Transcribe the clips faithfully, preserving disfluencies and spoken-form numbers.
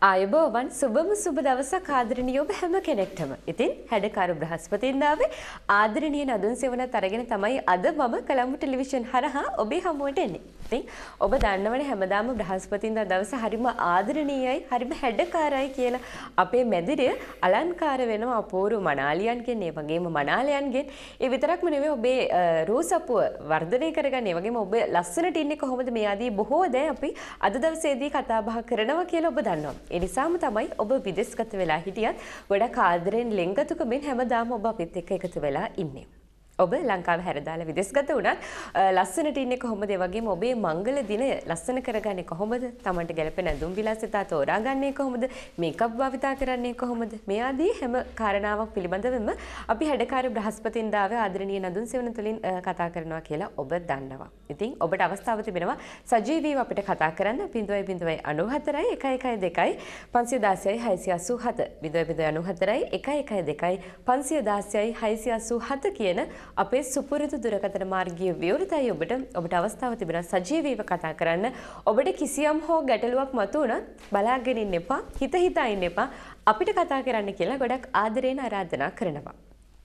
ආයුබෝවන් සුබම සුබ දවසක් ආදරණීය ඔබ හැම කෙනෙක්ටම. ඉතින් හැඩකාරු බ්‍රහස්පතින්දාවේ ආදරණීය නදුන් සෙවණත් අරගෙන තමයි අද මම කොළඹ ටෙලිවිෂන් හරහා ඔබේ හමුවට එන්නේ. ඉතින් ඔබ දන්නවනේ හැමදාම බ්‍රහස්පතින්දා දවස හරිම ආදරණීයයි, හරිම හැඩකාරයි කියලා අපේ මැදිරිය අලංකාර වෙනවා අපූර්ව මනාලියන්ගෙන්, ඒ වගේම මනාලයන්ගෙන්. ඒ විතරක්ම නෙවෙයි ඔබේ රූසපුව වර්ධනය කරගන්න, ඒ වගේම ඔබ ලස්සනට ඉන්නේ කොහොමද මේ ආදී බොහෝ දේ අපි අද දවසේදී කතා බහ කරනවා කියලා ඔබ දන්නවා. ඒ නිසාම තමයි ඔබ විදේශගත වෙලා හිටියත් ගොඩක් ආදරෙන් ලෙන්ගතුකමින් හැමදාම ඔබ අපිත් එක්ක එකතු වෙලා ඉන්නේ. ඔබ ලංකාව හැරදාලා විදේශගත වුණත් ලස්සනට ඉන්නේ කොහොමද? ඒ වගේම ඔබේ මංගල දිනය ලස්සන කරගන්නේ කොහොමද? තමන්ට ගැලපෙන ඇඳුම් විලාසිතා තෝරාගන්නේ කොහොමද? මේකප් භාවිතා කරන්නේ කොහොමද? මේ ආදී හැම කාරණාවක් පිළිබඳවම අපි හැඩකාර බ්‍රහස්පතින්දාවේ ආදරණීය නදුන් සෙවණ තුලින් කතා කරනවා කියලා ඔබ දන්නවා. ඉතින් ඔබට අවස්ථාව තිබෙනවා සජීවීව අපිට කතා කරන්න ज़ीरो ज़ीरो नौ चार एक एक दो पाँच एक ज़ीरो छह आठ ज़ीरो ज़ीरो नौ चार एक एक दो पाँच एक ज़ीरो छह आठ सात කියන අපේ සුපුරුදු දුරකථන මාර්ගීය විවෘතයි. ඔබට ඔබට අවස්ථාව තිබෙනවා සජීවීව කතා කරන්න. ඔබට කිසියම් හෝ ගැටලුවක් මතුවුණත් බලාගෙන ඉන්න එපා, හිත හිතා ඉන්න එපා, අපිට කතා කරන්න කියලා ගොඩක් ආදරයෙන් ආරාධනා කරනවා.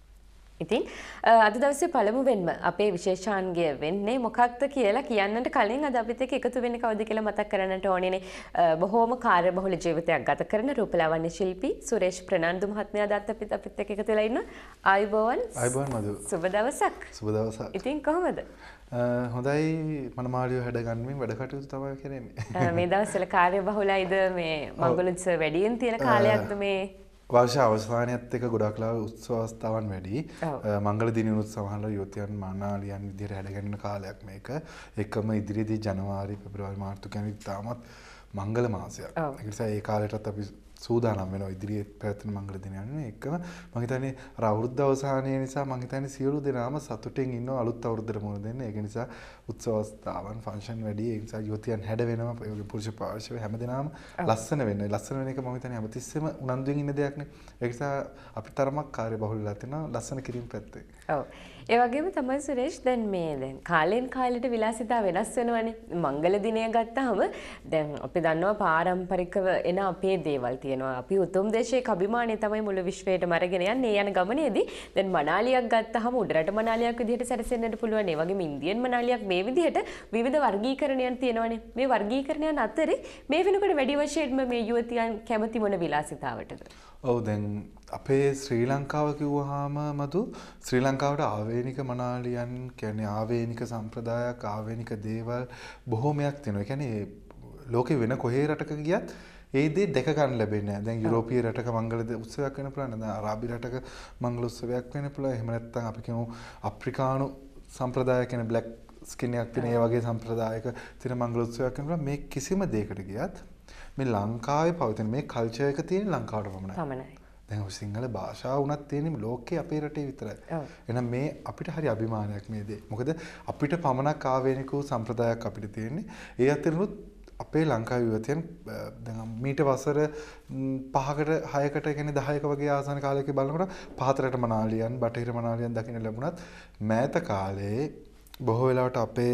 ඉතින් අද දවසේ පළමුවෙන්ම අපේ විශේෂාංගය වෙන්නේ මොකක්ද කියලා කියන්නට කලින් අද අපිත් එක්ක එකතු වෙන්නේ කවුද කියලා මතක් කරන්නට ඕනේනේ. බොහෝම කාර්යබහුල ජීවිතයක් ගත කරන රූපලාවන්‍ය ශිල්පී සුරේෂ් ප්‍රනාන්දු මහත්මයා අදත් අපිත් අපිත් එක්ක එකතු වෙලා ඉන්නවා. ආයුබෝවන්. ආයුබෝවන් මధు. සුබ දවසක්. සුබ දවසක්. ඉතින් කොහමද? හොඳයි, මනමාලියෝ හැඩ ගන්නමින් වැඩ කටයුතු තමයි කරන්නේ. මේ දවස්වල කාර්යබහුලයිද මේ මංගල උත්සව වැඩියෙන් තියෙන කාලයක්ද මේ? වර්ෂ අවසානයත් එක්ක ගොඩක් ලා උත්සව අවස්ථාවන් වැඩි. මංගල දිනුත් සමහරවල් යුවතියන් මනාලියන් විදිහට හැඩගැන්වෙන කාලයක් මේක. එකම ඉදිරියේදී ජනවාරි පෙබරවාරි මාර්තු කියන්නේ තාමත් මංගල මාසයක්. ඒ නිසා ඒ කාලයටත් අපි සූදානම් වෙනවා ඉදිරියේ පැවැත්වෙන මංගල දිනයන්. එකම මම හිතන්නේ අර අවුරුද්ද අවසානයේ නිසා මම හිතන්නේ සියලු දෙනාම සතුටින් ඉන්නවා අලුත් අවුරුද්දට මුහුණ දෙන්න. ඒක නිසා උත්සව අවස්ථාවන් ෆන්ක්ෂන් වැඩි. ඒ නිසා යුවතියන් හැඩ වෙනවා. ඒ වගේ පුරුෂ පාර්ශව හැමදෙනාම ලස්සන වෙන්න. ලස්සන වෙන එක මම හිතන්නේ හැමතිස්සෙම උනන්දුවෙන් ඉන්න දෙයක් නේ. ඒ නිසා අපි තරමක් කාර්යබහුල වෙලා තියෙනවා ලස්සන කිරීම පැත්තේ. ඔව්. ඒ වගේම තමයි සුරේෂ් දැන් මේ දැන් කාලෙන් කාලෙට විලාසිතා වෙනස් වෙනවනේ. මංගල දිනය ගත්තාම දැන් අපි දන්නවා පාරම්පරිකව එන අපේ දේවල් තියෙනවා. අපි උතුම් දේශයක අභිමානය තමයි මුළු විශ්වයටම අරගෙන යන්නේ. යන ගමනේදී දැන් මනාලියක් ගත්තාම උඩරට මනාලියක් විදිහට සැරසෙන්නට පුළුවන්. ඒ වගේම ඉන්දියන් මනාලියක් මේ විදිහට විවිධ වර්ගීකරණයන් තියෙනවනේ. මේ වර්ගීකරණයන් අතරේ මේ වෙනකොට වැඩි වශයෙන්ම මේ යුවතියන් කැමති මොන විලාසිතාවටද? ඔව් දැන් අපේ ශ්‍රී ලංකාව කිව්වහම මధు ශ්‍රී ලංකාවට ආවේනික මනාලියන් කියන්නේ ආවේනික සම්ප්‍රදායක් ආවේනික දේවල් බොහෝමයක් තියෙනවා. ඒ කියන්නේ ලෝකේ වෙන කොහේ රටක ගියත් ඒ දේ දැක ගන්න ලැබෙන්නේ නැහැ. දැන් යුරෝපීය රටක මංගල උත්සවයක් වෙන්න පුළුවන්. දැන් අරාබි රටක මංගල උත්සවයක් වෙන්න පුළුවන්. එහෙම නැත්නම් අපි කියමු අප්‍රිකානු සම්ප්‍රදාය කියන බ්ලැක් ස්කින් එකක් තියෙන ඒ වගේ සම්ප්‍රදායක තියෙන මංගල උත්සවයක් වෙන්න පුළුවන්. මේ කිසිම දෙයකට ගියත් මේ ලංකාවේ පවතින මේ කල්චර් එක තියෙන ලංකාවට පමණයි. පමණයි. දැන් ඔය සිංහල භාෂාව උනත් තියෙන්නේ ලෝකේ අපේ රටේ විතරයි. එහෙනම් මේ අපිට හරි අභිමානයක් මේ දේ. මොකද අපිට පමණක් ආවේනික වූ සම්ප්‍රදායක් අපිට තියෙන්නේ. ඒ අතරිනුත් අපේ ලංකාවේ යුවතියන් දැන් මීට වසර පහකට හයකට කියන්නේ දහයක වගේ ආසන්න කාලයක බලනකොට පහතරට මනාලියන් බටහිර මනාලියන් දකින්න ලැබුණත් මෑත කාලේ බොහෝ වෙලාවට අපේ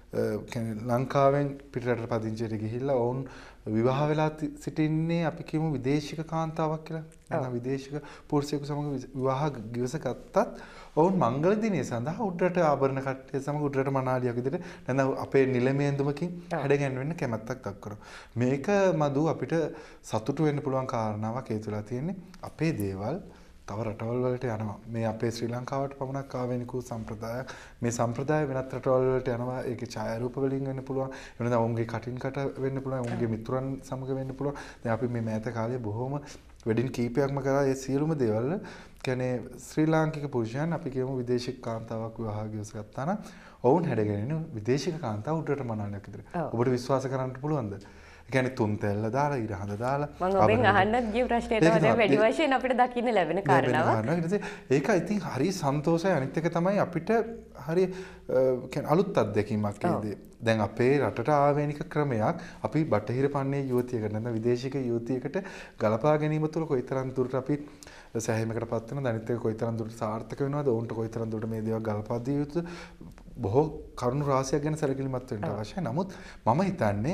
ලංකාවෙන් පිටරට පදිංචියට ගිහිල්ලා ඔවුන් විවාහ වෙලා සිටින්නේ අපි කියමු විදේශික කාන්තාවක් කියලා. නැත්නම් විදේශික පුරුෂයෙකු සමග විවාහ ගිවිස ගත්තත් ඔවුන් මංගල දිනය සඳහා උඩරට ආභරණ කට්ටිය සමග උඩරට මනාලියක් විදිහට නැත්නම් අපේ නිලමේ ඇඳුමකින් හැඩගැන්වෙන්න කැමැත්තක් දක්වනවා. මේක මధు අපිට සතුටු වෙන්න පුළුවන් කාරණාවක් ඒ තුලා තියෙන්නේ. අපේ දේවල් තව රටවල් වලට යනවා. මේ අපේ ශ්‍රී ලංකාවට පමණක් ආවේනික වූ සම්ප්‍රදායක්. මේ සම්ප්‍රදාය වෙනත් රටවල් වලට යනවා. ඒකේ ඡායාරූප වලින් වෙන්න පුළුවන්. එහෙම නැත්නම් ඔවුන්ගේ කටින් කට වෙන්න පුළුවන්. ඔවුන්ගේ මිතුරන් සමග වෙන්න පුළුවන්. දැන් අපි මේ මෑත කාලේ බොහොම වෙඩින් කීපයක්ම කරා. ඒ සියලුම දේවල් කියන්නේ ශ්‍රී ලාංකික පුරුෂයන් අපි කියමු විදේශික කාන්තාවක් විවාහ ගිවිස ගත්තා නම් ඔවුන් හැඩගෙන විදේශික කාන්තාව උඩරට මනාලියක් විදිහට. ඔබට විශ්වාස කරන්න පුළුවන්ද? ඒ කියන්නේ තුන් තෙල්ල දාලා ඉර හඳ දාලා මම ඔබෙන් අහන්නත් ගිය ප්‍රශ්නේ තමයි වැඩි වශයෙන් අපිට දකින්න ලැබෙන කාරණාව. ඒක ඉතින් හරි සන්තෝෂයි. අනිත් එක තමයි අපිට හරි කියන්නේ අලුත් අත්දැකීමක් ඒදී. දැන් අපේ රටට ආවේනික ක්‍රමයක් අපි බටහිර පන්නේ යුවතියකට නැත්නම් විදේශික යුවතියකට ගලපා ගැනීම තුළ කොයිතරම් දුරට අපි සෑහීමකට පත් වෙනවද? අනිත් එක කොයිතරම් දුරට සාර්ථක වෙනවද? ඔවුන්ට කොයිතරම් දුරට මේ දේවල් ගලපා දිය යුතුද? බොහෝ කරුණු රාශියක් ගැන සැලකිලිමත් වෙන්න අවශ්‍යයි. නමුත් මම හිතන්නේ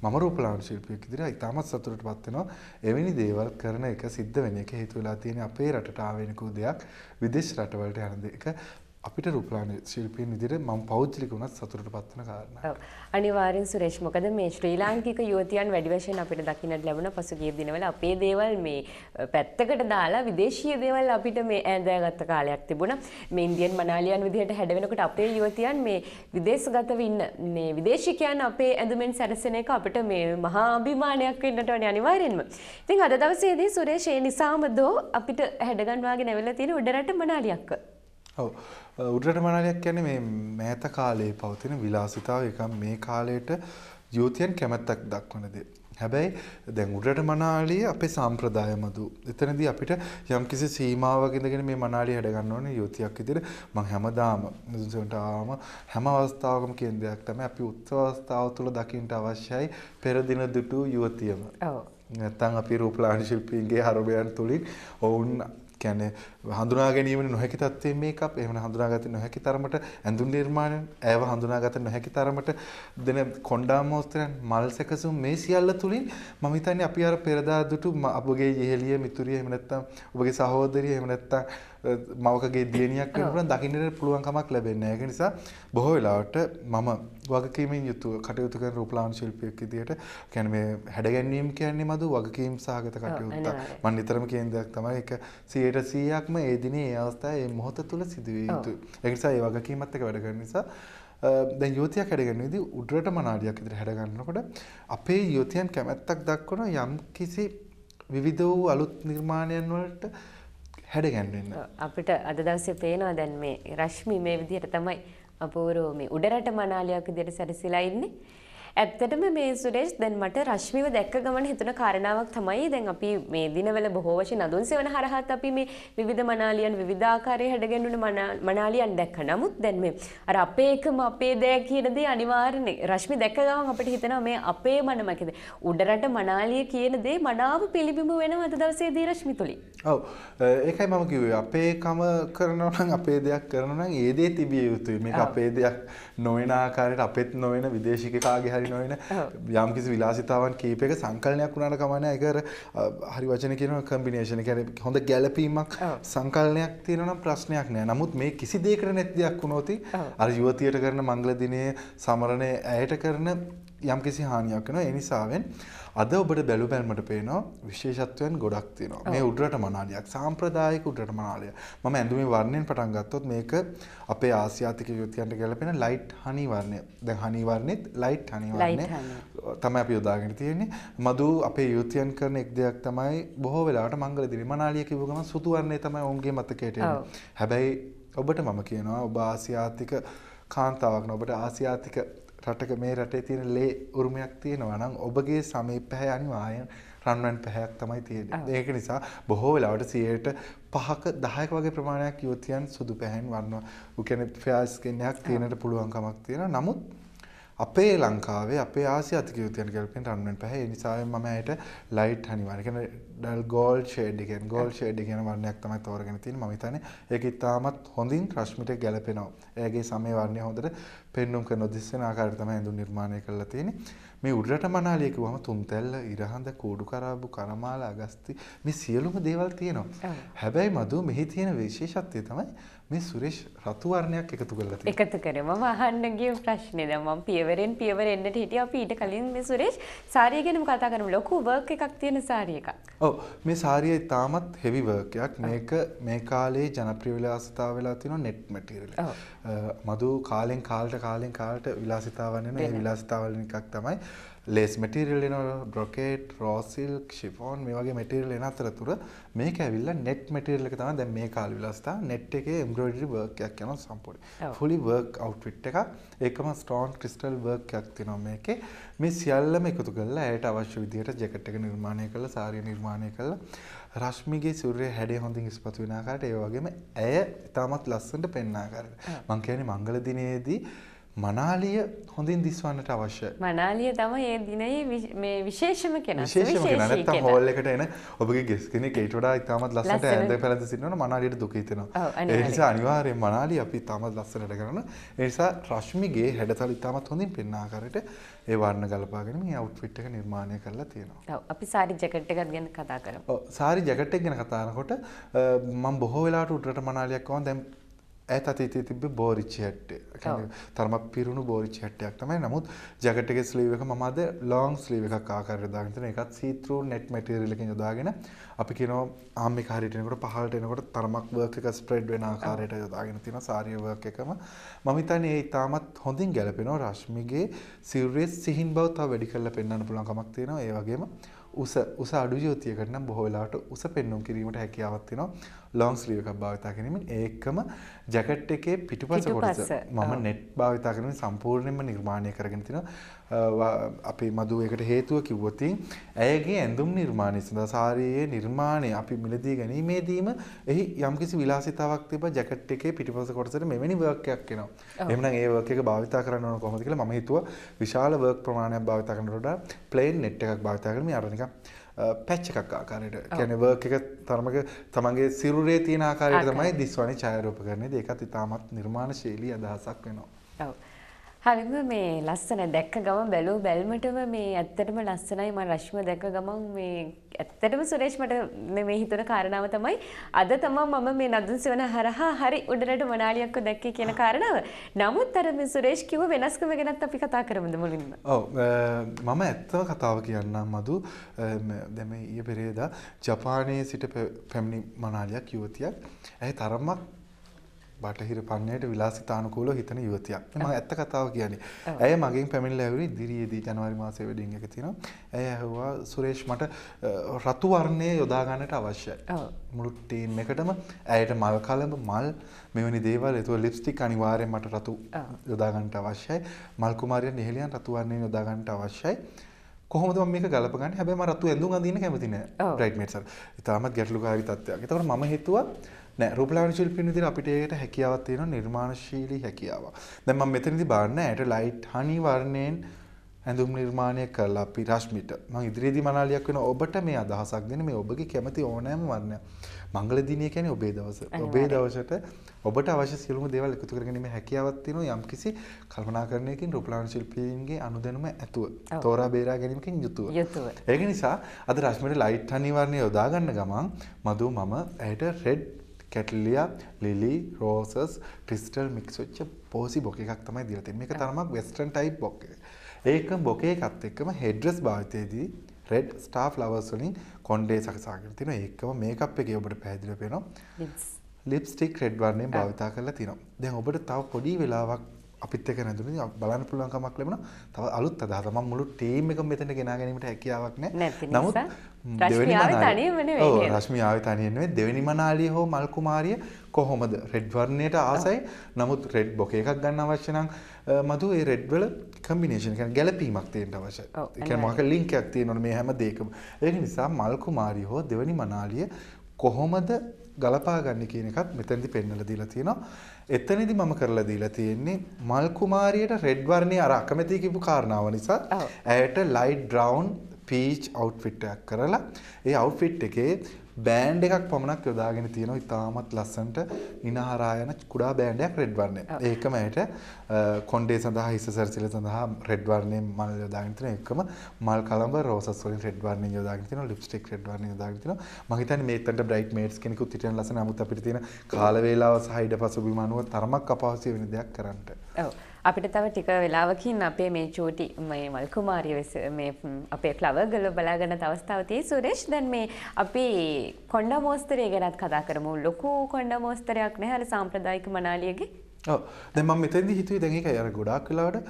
මම රූපලාවන්‍ය ශිල්පියෙක් විදිහට ඉතාමත් සතුටටපත් වෙනවා. එවැනි දේවල් කරන එක සිද්ධ වෙන එක හේතු වෙලා තියෙන අපේ රටට ආවෙනකෝ දෙයක් විදේශ රටවලට යන එක අපිට රූපලාවන්‍ය ශිල්පීන් විදිහට මම පෞද්ගලික වුණත් සතුටටපත් වෙන කාරණා. ඔව්. අනිවාර්යෙන් සුරේෂ් මොකද මේ ශ්‍රී ලාංකික යුවතියන් වැඩි වශයෙන් අපිට දකින්නට ලැබුණ පසුගිය දිනවල අපේ දේවල් මේ පැත්තකට දාලා විදේශීය දේවල් අපිට මේ ඈඳාගත්ත කාලයක් තිබුණා. මේ ඉන්දියන් මනාලියන් විදිහට හැඩ වෙනකොට අපේ යුවතියන් මේ විදේශගතව ඉන්න මේ විදේශිකයන් අපේ ඇඳුමෙන් සැරසෙන එක අපිට මේ මහා අභිමානයක් වෙන්නට ඕනේ අනිවාර්යෙන්ම. ඉතින් අද දවසේදී සුරේෂ් ඒ නිසාම දෝ අපිට හැඩ ගන්වාගෙන ඇවිල්ලා තියෙන උඩරට මනාලියක්. ඔව්. උඩරට මනාලියක් කියන්නේ මේ මෑත කාලයේ පවතින විලාසිතාව එක මේ කාලයට යුවතියන් කැමැත්තක් දක්වන දේ. හැබැයි දැන් උඩරට මනාලිය අපේ සම්ප්‍රදාය මදු. එතනදී අපිට යම්කිසි සීමාවක ඉඳගෙන මේ මනාලිය හැඩ ගන්න ඕනේ යුවතියක් විදිහට. මම හැමදාම මුදුන්සන්ට ආවම හැම අවස්ථාවකම කියන දෙයක් තමයි අපි උත්සව අවස්ථාව තුළ දකින්න අවශ්‍යයි පෙර දින දුටු යුවතියම. ඔව්. නැත්තම් අපි රූපලාවන්‍ය ශිල්පීන්ගේ හරබයන් තුලින් ඔවුන් කියන්නේ හඳුනා ගැනීම නොහැකි තත්ත්වයේ මේකප් එහෙම හඳුනාගත නොහැකි තරමට ඇඳුම් නිර්මාණය ඇව හඳුනාගත නොහැකි තරමට දෙන කොණ්ඩාම් මෝස්තරයන් මල් සැකසුම් මේ සියල්ල තුලින් මම හිතන්නේ අපි අර පෙරදා දුටු අපගේ යෙහෙළිය මිතුරිය එහෙම නැත්නම් ඔබගේ සහෝදරිය එහෙම නැත්නම් මවකගේ දියණියක් වෙනකොට දකින්නට පුළුවන් කමක් ලැබෙන්නේ නැහැ. ඒක නිසා බොහෝ වෙලාවට මම වගකීමෙන් යුතුව කටයුතු කරන රූපලාවන්‍ය ශිල්පියෙක් විදියට කියන්නේ මේ හැඩගැන්වීම කියන්නේ මදු වගකීම් සහගත කටයුත්තක්. මම නිතරම කියන දෙයක් තමයි ඒක සියයට සීයක්ම ඒ දිනේ ඒ අවස්ථාවේ මේ මොහොත තුල සිදුවිය යුතුයි. ඒ නිසා ඒ වගකීමත් එක්ක වැඩ කරන නිසා දැන් යුවතියක් හැඩගැන්වෙද්දී උඩරට මනාලියක් විදිහට හැඩගන්නකොට අපේ යුවතියන් කැමැත්තක් දක්වන යම් කිසි විවිධ වූ අලුත් නිර්මාණයන් වලට හැඩගැන්වෙන්න. අපිට අද දවසේ පේනවා දැන් මේ රශ්මි මේ විදිහට තමයි අපූර්ව මේ උඩරට මනාලියක් විදිහට සැරසිලා ඉන්නේ. ඇත්තටම මේ සුරේෂ් දැන් මට රශ්මිව දැක්ක ගමන් හිතුන කාරණාවක් තමයි දැන් අපි මේ දිනවල බොහෝ වශයෙන් අඳුන් සෙවන හරහාත් අපි මේ විවිධ මනාලියන් විවිධ ආකාරයේ හැඩගැන්වෙන මනාලියන් දැක්ක. නමුත් දැන් මේ අර අපේ එකම අපේ දෑ කියන දේ අනිවාර්යනේ රශ්මි දැක්ක ගමන් අපිට හිතෙනවා මේ අපේ මනමකද උඩරට මනාලිය කියන දේ මනාව පිළිබිඹ වෙනවා අද දවසේදී රශ්මි තුලින්. ඔව් ඒකයි මම කිව්වේ අපේ කම කරනවා නම් අපේ දෙයක් කරනවා නම් ඒ දේ තිබිය යුතුයි. මේක අපේ දෙයක් නොවන ආකාරයට අපෙත් නොවන විදේශිකකාගේ හරි නොවන යම් කිසි විලාසිතාවන් කීපයක සංකලනයක් වුණාට කමන්නේ ඒක හරි වචන කියනවා කම්බිනේෂන්. ඒ කියන්නේ හොඳ ගැළපීමක් සංකලනයක් තියෙනවා නම් ප්‍රශ්නයක් නෑ. නමුත් මේ කිසි දෙයකට නැති දෙයක් වුණොත් අර යුවතියට කරන මංගල දිනේ සමරණේ ඇයට කරන යම් කිසි හානියක් වෙනවා. ඒ නිසාවෙන් අද ඔබට බැලු බැලමට පේනවා විශේෂත්වයන් ගොඩක් තියෙනවා. මේ උඩරට මනාලියක් සාම්ප්‍රදායික උඩරට මනාලිය. මම ඇඳුමේ වර්ණයෙන් පටන් ගත්තොත් මේක අපේ ආසියාතික යුවතියන්ට ගැලපෙන ලයිට් හනි වර්ණය. දැන් හනි වර්ණෙත් ලයිට් හනි වර්ණය තමයි අපි යොදාගෙන තියෙන්නේ. මදු අපේ යුවතියන් කරන එක් දෙයක් තමයි බොහෝ වෙලාවට මංගල දිනේ මනාලිය කිව්ව ගමන් සුදු වර්ණය තමයි ඔවුන්ගේ මතකයට එන්නේ. හැබැයි ඔබට මම කියනවා ඔබ ආසියාතික කාන්තාවක් නේ. ඔබට ආසියාතික රටක මේ රටේ තියෙන ලේ උරුමයක් තියෙනවා නම් ඔබගේ සමීප පැහැ අනිවාර්යෙන් රන්වන් පැහැයක් තමයි තියෙන්නේ. ඒක නිසා බොහෝ වෙලාවට සියයට පහක දහයක වගේ ප්‍රමාණයක් යුවතියන් සුදු පැහැෙන් වර්ණ උ කියන්නේ ෆෙයාර් ස්කින් එකක් තියෙනට පුළුවන් කමක් තියෙනවා. නමුත් අපේ ලංකාවේ අපේ ආසියාතික යුවතියන් ගැලපෙන රන්වන් පැහැ ඒ නිසා මම ඇයට ලයිට් හනි වර්ණ කියන්නේ ඩල් ගෝල්ඩ් ෂේඩ් එකෙන් ගෝල්ඩ් ෂේඩ් කියන වර්ණයක් තමයි තෝරගෙන තියෙන්නේ. මම හිතන්නේ ඒක ඉතාමත් හොඳින් රශ්මිට ගැලපෙනවා. එයාගේ සමේ වර්ණය හොඳට පෙන්눔 කරන දිස්සන ආකාරයට තමයි ඇඳුම් නිර්මාණය කරලා තියෙන්නේ. මේ උඩරට මනාලිය කිව්වම තුන්තැල්ල, ඉරහඳ, කූඩු කරාබු, කරමාල, අගස්ති මේ සියලුම දේවල් තියෙනවා. හැබැයි මදු මෙහි තියෙන විශේෂත්වය තමයි මේ සුරේෂ් රතු වර්ණයක් එකතු කරලා තියෙනවා. එකතු කරේ මම අහන්න ගිය ප්‍රශ්නේ දැන් මම පියවරෙන් පියවර එන්නට හිටියා. අපි ඊට කලින් මේ සුරේෂ් සාරිය ගැනම කතා කරමු. ලොකු වර්ක් එකක් තියෙන සාරිය එකක්. ඔව් මේ සාරිය ඉතාමත් හෙවි වර්ක් එකක්. මේක මේ කාලේ ජනප්‍රිය විලාසිතාව වෙලා තියෙනවා නෙට් මැටීරියල්. මදු කාලෙන් කාලට කාලෙන් කාලට විලාසිතාවන් වෙන ඒ විලාසිතාවල් එකක් තමයි ලේස් මැටීරියල් එනවා, බ්‍රොකේඩ්, රෝ සිල්ක්, ෂිෆෝන් මේ වගේ මැටීරියල් එන අතරතුර මේක ඇවිල්ලා නෙට් මැටීරියල් එක තමයි දැන් මේ කාලේ විලාසිතා. නෙට් එකේ එම්බ්‍රොයිඩරි වර්ක් එකක් යනවා සම්පූර්ණ. ෆුලි වර්ක් අවුට්ෆිට් එකක්. ඒකම ස්ටෝන් ක්‍රිස්ටල් වර්ක් එකක් තියෙනවා මේකේ. මේ සියල්ලම එකතු කරලා ඇයට අවශ්‍ය විදිහට ජැකට් එක නිර්මාණය කරලා සාරිය නිර්මාණය කරලා රශ්මිගේ සූර්ය හැඩය හොඳින් ඉස්පතු වෙන ආකාරයට ඒ වගේම ඇය ඉතාමත් ලස්සනට පෙන්වන ආකාරයට. මම කියන්නේ මංගල දිනේදී මනාලිය හොඳින් දිස්වන්නට අවශ්‍යයි. මනාලිය තමයි ඒ දිනේ මේ විශේෂම කෙනා. විශේෂම කෙනා නැත්තම් හෝල් එකට එන ඔබගේ ගෙස් කෙනෙක් ඊට වඩා ඉතාමත් ලස්සනට ඇඳ පැළඳ සිටිනවනේ මනාලියට දුක හිතෙනවා. ඒ නිසා අනිවාර්යයෙන් මනාලිය අපි ඉතාමත් ලස්සනට කරන. ඒ නිසා රශ්මිගේ හැඩතල ඉතාමත් හොඳින් පෙන්වන ආකාරයට ඒ වර්ණ ගලපාගෙන මේ අවුට්ෆිට් එක නිර්මාණය කරලා තියෙනවා. ඔව් අපි සාරි ජැකට් එකක් ගැන කතා කරමු. ඔව් සාරි ජැකට් එක ගැන කතා කරනකොට මම බොහෝ වෙලාවට උඩරට මනාලියක් වුණා දැන් ඈත අතීතයේ තිබ්බ බෝරිච්චි හැට්ටේ. ඒ කියන්නේ තරමක් පිරුණු බෝරිච්චි හැට්ටයක් තමයි. නමුත් ජැකට් එකේ ස්ලීව් එක මම අද ලොන්గ్ ස්ලීව් එකක් ආකාරයට දාගෙන තියෙනවා. ඒකත් සී ත්‍රූ net material එකකින් යොදාගෙන අපි කියනවා ආම් එක හරියට එනකොට පහළට එනකොට තරමක් වර්ක් එක ස්ප්‍රෙඩ් වෙන ආකාරයට යොදාගෙන තියෙනවා. සාරිය වර්ක් එකම මම හිතන්නේ ඒ ඉතාමත් හොඳින් ගැලපෙනවා. රශ්මිගේ සිරුරේ සිහින් බව තව වැඩි කරලා පෙන්වන්න පුළුවන් කමක් තියෙනවා. ඒ වගේම උස උස අඩු ජෝතියකට නම් බොහෝ වෙලාවට උස පෙන්වුම් කිරීමට හැකියාවක් තියෙනවා. ලොන්గ్ ස්ලීව් එකක් භාවිත කිරීමෙන් ඒකම ජැකට් එකේ පිටුපස කොටස මම net භාවිත කරමින් සම්පූර්ණයෙන්ම නිර්මාණය කරගෙන තිනවා. අපි මధు ඒකට හේතුව කිව්වොත් ඇයගේ ඇඳුම් නිර්මාණය සඳහා සාරියේ නිර්මාණය අපි මිලදී ගැනීමේදීම එහි යම්කිසි විලාසිතාවක් තිබ්බ ජැකට් එකේ පිටුපස කොටසට මෙවැනි වර්ක් එකක් එනවා. එහෙනම් ඒ වර්ක් එක භාවිත කරන්න ඕන කොහොමද කියලා මම හිතුවා විශාල වර්ක් ප්‍රමාණයක් භාවිත කරනකොට වඩා ප්ලේන් net එකක් භාවිත කරමින් අර නිකන් පැච් එකක් ආකාරයට කියන්නේ වර්ක් එක තරමක තමන්ගේ සිරුරේ තියෙන ආකාරයට තමයි දිස්වනේ ඡායාරූපකරණයේදී ඒකත් ඉතාමත් නිර්මාණශීලී අදහසක් වෙනවා. ඔව්. හරිම මේ ලස්සන දැක්ක ගමන් බැලුව බැල්මටම මේ ඇත්තටම ලස්සනයි මම රශ්මිය දැක්ක ගමන් මේ ඇත්තටම සුරේෂ් මට මේ හිතන කාරණාව තමයි අද තමයි මම මේ නදුන් සෙවන හරහා හරි උඩරට මනාලියක්ව දැක්කේ කියන කාරණාව. නමුත් අර මේ සුරේෂ් කිව්ව වෙනස්කම ගැනත් අපි කතා කරමුද මුලින්ම. ඔව් මම ඇත්තම කතාව කියන්නම් මදු දැන් මේ ඊයේ පෙරේදා ජපානයේ සිට පැමිණි මනාලියක් යුවතියක්. ඇයි තරමක් බටහිර පන්නයට විලාසිතානුකූලව හිතන යුවතියක්. මම ඇත්ත කතාව කියන්නේ. ඇය මගෙන් පැමිණිලා ඇවිත් ඉදිරියේදී ජනවාරි මාසයේ වෙඩින් එක තියෙනවා. ඇය ඇහුවා සුරේෂ් මට රතු වර්ණය යොදා ගන්නට අවශ්‍යයි. මුළු ටීම් එකටම ඇයට මල් කලඹ මල් මෙවැනි දේවල් ඒතකොට ලිප්ස්ටික් අනිවාර්යෙන් මට රතු යොදා ගන්නට අවශ්‍යයි. මල් කුමාරියන් නිහලියන් රතු වර්ණයෙන් යොදා ගන්නට අවශ්‍යයි. කොහොමද මම මේක ගලපගන්නේ? හැබැයි මම රතු ඇඳුම් අඳින්න කැමති නෑ. බ්‍රයිට්මේඩ්ස් අර. ඉතාලමත් ගැටලුකාරී තත්ත්වයක්. ඒතකොට මම හිතුවා නෑ රූපලාවන්‍ය ශිල්පින් විදිහට අපිට ඒකට හැකියාවක් තියෙනවා නිර්මාණශීලී හැකියාවක්. දැන් මම මෙතනදී බලන්න ඇයට ලයිට් හනි වර්ණයෙන් ඇඳුම් නිර්මාණය කළා අපි රශ්මිට. මම ඉදිරියේදී මනාලියක් වෙන ඔබට මේ අදහසක් දෙන්න මේ ඔබගේ කැමති ඕනෑම වර්ණයක්. මංගල දිනය කියන්නේ ඔබේ දවස. ඔබේ දවසට ඔබට අවශ්‍ය සියලුම දේවල් එකතු කරගැනීමේ හැකියාවක් තියෙනවා යම්කිසි කල්පනාකරණයකින් රූපලාවන්‍ය ශිල්පීන්ගේ අනුදැනුම ඇතුව. තෝරා බේරා ගැනීමකින් යුතුව. යුතුව. ඒක නිසා අද රශ්මිට ලයිට් හනි වර්ණය යොදා ගන්න ගමන් මధు මම ඇයට red cattleya lily roses crystal mix වෙච්ච පෝසි බොකේ එකක් තමයි දීලා තියෙන්නේ. මේක තරමක් වෙස්ටර්න් ටයිප් බොකේ. ඒක බොකේ එකත් එක්කම හෙඩ් ඩ්‍රෙස් භාවිතයේදී රෙඩ් ස්ටාර් ෆ්ලවර්ස් වලින් කොණ්ඩේ සකසාගෙන තිනවා. ඒකම මේකප් එකේ ඔබට පැහැදිලිව පේනවා. ලිප්ස්ටික් රෙඩ් වර්ණයෙන් භාවිතා කරලා තිනවා. දැන් ඔබට තව පොඩි වෙලාවක් අපිත් එක්ක නැඳුනේ බලන්න පුළුවන් කමක් ලැබුණා. තව අලුත් අදහසක්. මම මුළු ටීම් එකම මෙතනට ගෙනා ගැනීමට හැකියාවක් නැහැ. නමුත් දෙවෙනි ආවේ තනියම නෙවෙයි. ඔව් රශ්මිය ආවේ තනියම නෙවෙයි. දෙවෙනි මනාලිය හෝ මල් කුමාරිය කොහොමද රෙඩ් වර්ණයට ආසයි. නමුත් රෙඩ් බොකේ එකක් ගන්න අවශ්‍ය නම් මధు ඒ රෙඩ් වල කම්බිනේෂන් එක කියන්නේ ගැළපීමක් තියෙන්න අවශ්‍යයි. ඒ කියන්නේ මොකක් ලින්ක් එකක් තියෙනවනේ මේ හැම දෙයකම. ඒක නිසා මල් කුමාරිය හෝ දෙවෙනි මනාලිය කොහොමද ගලපා ගන්න කියන එකත් මෙතනදී පෙන්නලා දීලා තියෙනවා. එතනදී මම කරලා දීලා තියෙන්නේ මල් කුමාරියට රෙඩ් වර්ණයේ අර අකමැති කියපු කාරණාව නිසා ඇයට ලයිට් බ්‍රවුන් පීච් අවුට්ෆිට් එකක් කරලා ඒ අවුට්ෆිට් එකේ බෑන්ඩ් එකක් පමණක් යොදාගෙන තියෙනවා. ඉතාමත් ලස්සනට ඉනහරා යන කුඩා බෑන්ඩ් එකක් රෙඩ් වර්ණයේ. ඒකම ඇයට කොණ්ඩේ සඳහා හිස සැරසිල්ල සඳහා රෙඩ් වර්ණයෙන් මල් යොදාගෙන තියෙනවා. ඒකම මල් කලඹ රෝසස් වලින් රෙඩ් වර්ණයෙන් යොදාගෙන තියෙනවා. ලිප්ස්ටික් රෙඩ් වර්ණයෙන් යොදාගෙන තියෙනවා. මම හිතන්නේ මේකට බ්‍රයිට්මේඩ්ස් කෙනෙකුත් හිටියන ලස්සන. නමුත් අපිට තියෙන කාල වේලාව සහ ඊට පසුබිම අනුව තරමක් අපහසු වෙන දෙයක් කරන්නට. ඔව්. අපිට තව ටික වෙලාවකින් අපේ මේ චූටි මේ මල් කුමාරිය මේ අපේ ෆ්ලවර් ගල බලා ගන්න අවස්ථාව තියෙයි. සුරේෂ් දැන් මේ අපි කොණ්ඩා මෝස්තරය ගැනත් කතා කරමු. ලොකු කොණ්ඩා මෝස්තරයක් නැහැ අර සාම්ප්‍රදායික මනාලියගේ. ඔව්. දැන් මම මෙතෙන්දී හිතුවේ දැන් ඒකයි අර ගොඩාක් වෙලාවට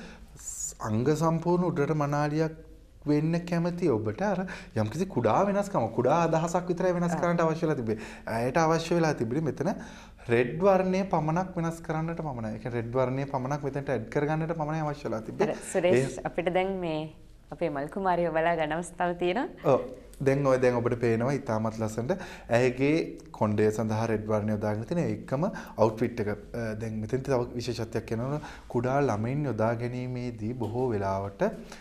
අංග සම්පූර්ණ උඩට මනාලියක් වෙන්න කැමති ඔබට අර යම්කිසි කුඩා වෙනස්කම කුඩා අදහසක් විතරයි වෙනස් කරන්නට අවශ්‍ය වෙලා තිබේ. ඇයට අවශ්‍ය වෙලා තිබුණේ මෙතන රෙඩ් වර්ණය පමණක් වෙනස් කරන්නට පමණයි. ඒ කියන්නේ රෙඩ් වර්ණය පමණක් මෙතනට ඇඩ් කරගන්නට පමණයි අවශ්‍ය වෙලා තිබේ. සුරේෂ් අපිට දැන් මේ අපේ මල් කුමාරිය බලා ගන්න අවස්ථාව තියෙනවා. ඔව්. දැන් ඔය දැන් ඔබට පේනවා ඉතාමත් ලස්සනට ඇයගේ කොණ්ඩය සඳහා රෙඩ් වර්ණය යොදාගෙන තියෙන එකම අවුට්ෆිට් එක. දැන් මෙතෙන් තව විශේෂත්වයක් කියනවා කුඩා ළමයින් යොදා ගැනීමේදී බොහෝ වෙලාවට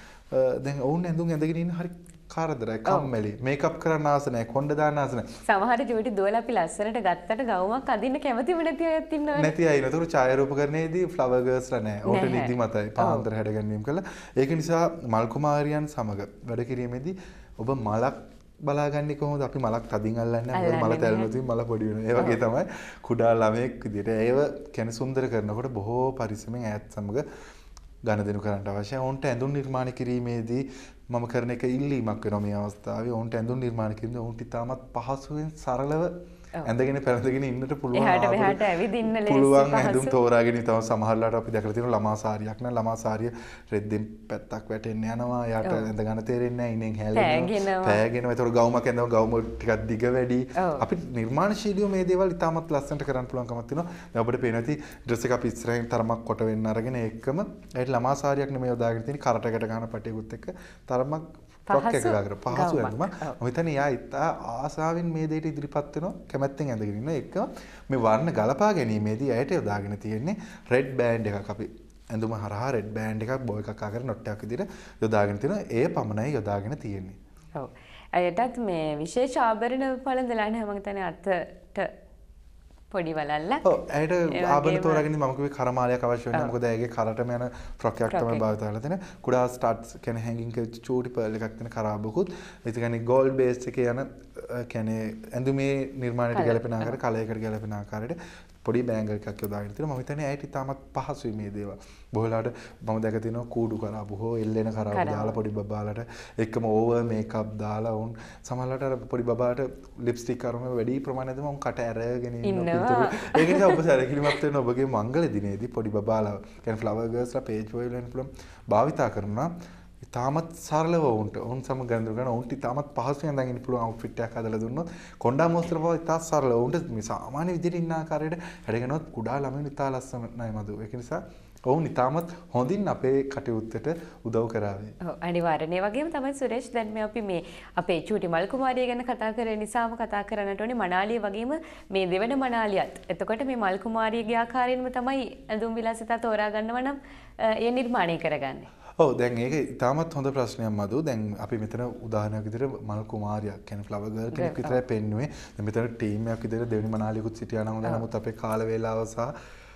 දැන් ඔවුන් ඇඳුම් ඇඳගෙන ඉන්න හරි කාරදරයි කම්මැලි මේකප් කරන්න ආස නැහැ කොණ්ඩ දාන්න ආස නැහැ. සමහර චූටි දුවලා අපි ලස්සනට ගත්තට ගවුමක් අදින්න කැමතිම නැති අයත් ඉන්නවනේ. නැති අය නේද? ඒක ඡායාරූපකරණයේදී ෆ්ලවර් ගර්ල්ස්ලා නැහැ. ඕට නිදි මතයි පාන්දර හැඩ ගැනීම කළා. ඒක නිසා මල් කුමාරියන් සමග වැඩ කිරීමේදී ඔබ මලක් බලාගන්නේ කොහොමද? අපි මලක් තදින් අල්ලන්නේ නැහැ. මල තැල්නුතින් මල පොඩි වෙනවා. ඒ වගේ තමයි කුඩා ළමයෙක් විදිහට ඒව කියන්නේ සුන්දර කරනකොට බොහෝ පරිස්සමෙන් ඈත් සමග ගණදෙනු කරන්නට අවශ්‍යයි. ඔවුන්ට ඇඳුම් නිර්මාණය කිරීමේදී මම කරන එක ඉල්ලීමක් වෙනවා මේ අවස්ථාවේ. ඔවුන්ට ඇඳුම් නිර්මාණය කිරීමේදී ඔවුන්ට ඉතාමත් පහසුවෙන් සරලව ඇඳගෙන පැළඳගෙන ඉන්නට පුළුවන්. එහාට මෙහාට ඇවිදින්න ලේසි පුළුවන් ඇඳුම් තෝරාගෙන තව සමහරලාට අපි දැකලා තියෙනවා ළමා සාරියක් නම් ළමා සාරිය රෙද්දෙන් පැත්තක් වැටෙන්න යනවා. යාට ඇඳ ගන්න තේරෙන්නේ නැහැ. ඉනෙන් හැලෙනවා. පෑගෙනවා. ඒතකොට ගවුමක් ඇඳව ගවුම ටිකක් දිග වැඩි. අපි නිර්මාණශීලීව මේ දේවල් ඉතාමත් ලස්සනට කරන්න පුළුවන්කමක් තියෙනවා. දැන් ඔබට පේනවා ඇති ඩ්‍රෙස් එක අපි ඉස්සරහින් තරමක් කොට වෙන්න අරගෙන ඒකම ඒත් ළමා සාරියක් නෙමෙයි යොදාගෙන තියෙන්නේ කරටකට ගන්න පටියකුත් එක්ක තරමක් ෆ්‍රොක් එක ගාගෙන පහසු ඇඳුම. මම හිතන්නේ යා ඉතා ආසාවෙන් මේ දෙයට ඉදිරිපත් වෙනවා කැමැත්තෙන් ඇඳගෙන ඉන්න එක මේ වර්ණ ගලපා ගැනීමේදී ඇයට යොදාගෙන තියෙන්නේ රෙඩ් බෑන්ඩ් එකක් අපි ඇඳුම හරහා රෙඩ් බෑන්ඩ් එකක් බෝ එකක් ආකාර නොට්ටයක් විදිහට යොදාගෙන තියෙනවා. ඒ පමණයි යොදාගෙන තියෙන්නේ. ඔව්. ඇයටත් මේ විශේෂ ආභරණ පළඳලා නැහැ මම හිතන්නේ අතට පොඩි වලල්ලක්. ඔව් ඇයට ආභරණ තෝරාගෙන මම කිව්වේ කරමාලයක් අවශ්‍ය වෙනවා. මොකද ඇයගේ කරටම යන ෆ්‍රොක් එකක් තමයි භාවිත කරලා තියෙන්නේ. කුඩා ස්ටඩ්ස් කියන්නේ හැංගින් කරච්ච චූටි පර්ල් එකක් තියෙන කරාබකුත්. ඒ කියන්නේ ගෝල්ඩ් බේස් එකේ යන කියන්නේ ඇඳුමේ නිර්මාණයට ගැලපෙන ආකාරයට කලයකට ගැලපෙන ආකාරයට පොඩි බෑන්ගල් එකක් යොදාගෙන තියෙනවා. මම හිතන්නේ ඇයට ඉතාමත් පහසුයි මේ දේවල්. බොහෝ වෙලාවට මම දැක තියෙනවා කූඩු කරාබු හෝ එල්ලෙන කරාබු දාලා පොඩි බබාලට එක්කම ඕවර් මේකප් දාලා උන් සමහරවිට අර පොඩි බබාට ලිප්ස්ටික් කරන වැඩි ප්‍රමාණයක්ද මම කට ඇරගෙන ඉන්නවා. ඒක නිසා ඔබ සැලකිලිමත් වෙන ඔබගේ මංගල දිනේදී පොඩි බබාලා කියන්නේ ෆ්ලවර් ගර්ල්ස්ලා පේජ් බෝයි වෙන පුළුවන් භාවිතා කරනවා. ඉතාමත් සරලව උන්ට උන් සමග ගඳුර ගන්න උන්ට ඉතාමත් පහසුවෙන් අඳගෙන ඉන්න පුළුවන් අවුට්ෆිට් එකක් හදලා දුන්නොත් කොණ්ඩා මොස්තර බව ඉතා සරලව උන්ට මේ සාමාන්‍ය විදිහට ඉන්න ආකාරයට හැඩගෙනවත් කුඩා ළමයින් ඉතා ලස්සනයි මදු. ඒක නිසා ඔවුන් ඉතාමත් හොඳින් අපේ කටයුත්තට උදව් කරාවේ. ඔව් අනිවාර්යයෙන්. ඒ වගේම තමයි සුරේෂ් දැන් මේ අපි මේ අපේ චූටි මල් කුමාරිය ගැන කතා කරේ නිසාම කතා කරන්නට ඕනේ මනාලිය වගේම මේ දෙවන මනාලියත්. එතකොට මේ මල් කුමාරියගේ ආකාරයෙන්ම තමයි ඇඳුම් විලාසිතා තෝරා ගන්නව නම් ඒ නිර්මාණය කරගන්නේ. ඔව් දැන් ඒක ඉතාමත් හොඳ ප්‍රශ්නයක් මදු. දැන් අපි මෙතන උදාහරණයක් විදිහට මල් කුමාරියක් කියන්නේ ෆ්ලවර් ගර්ල් කෙනෙක් විතරයි පෙන්නුවේ. දැන් මෙතන ටීම් එකක් විදිහට දෙවෙනි මනාලියකුත් සිටියා නම් හොඳයි. නමුත් අපේ කාල වේලාව සහ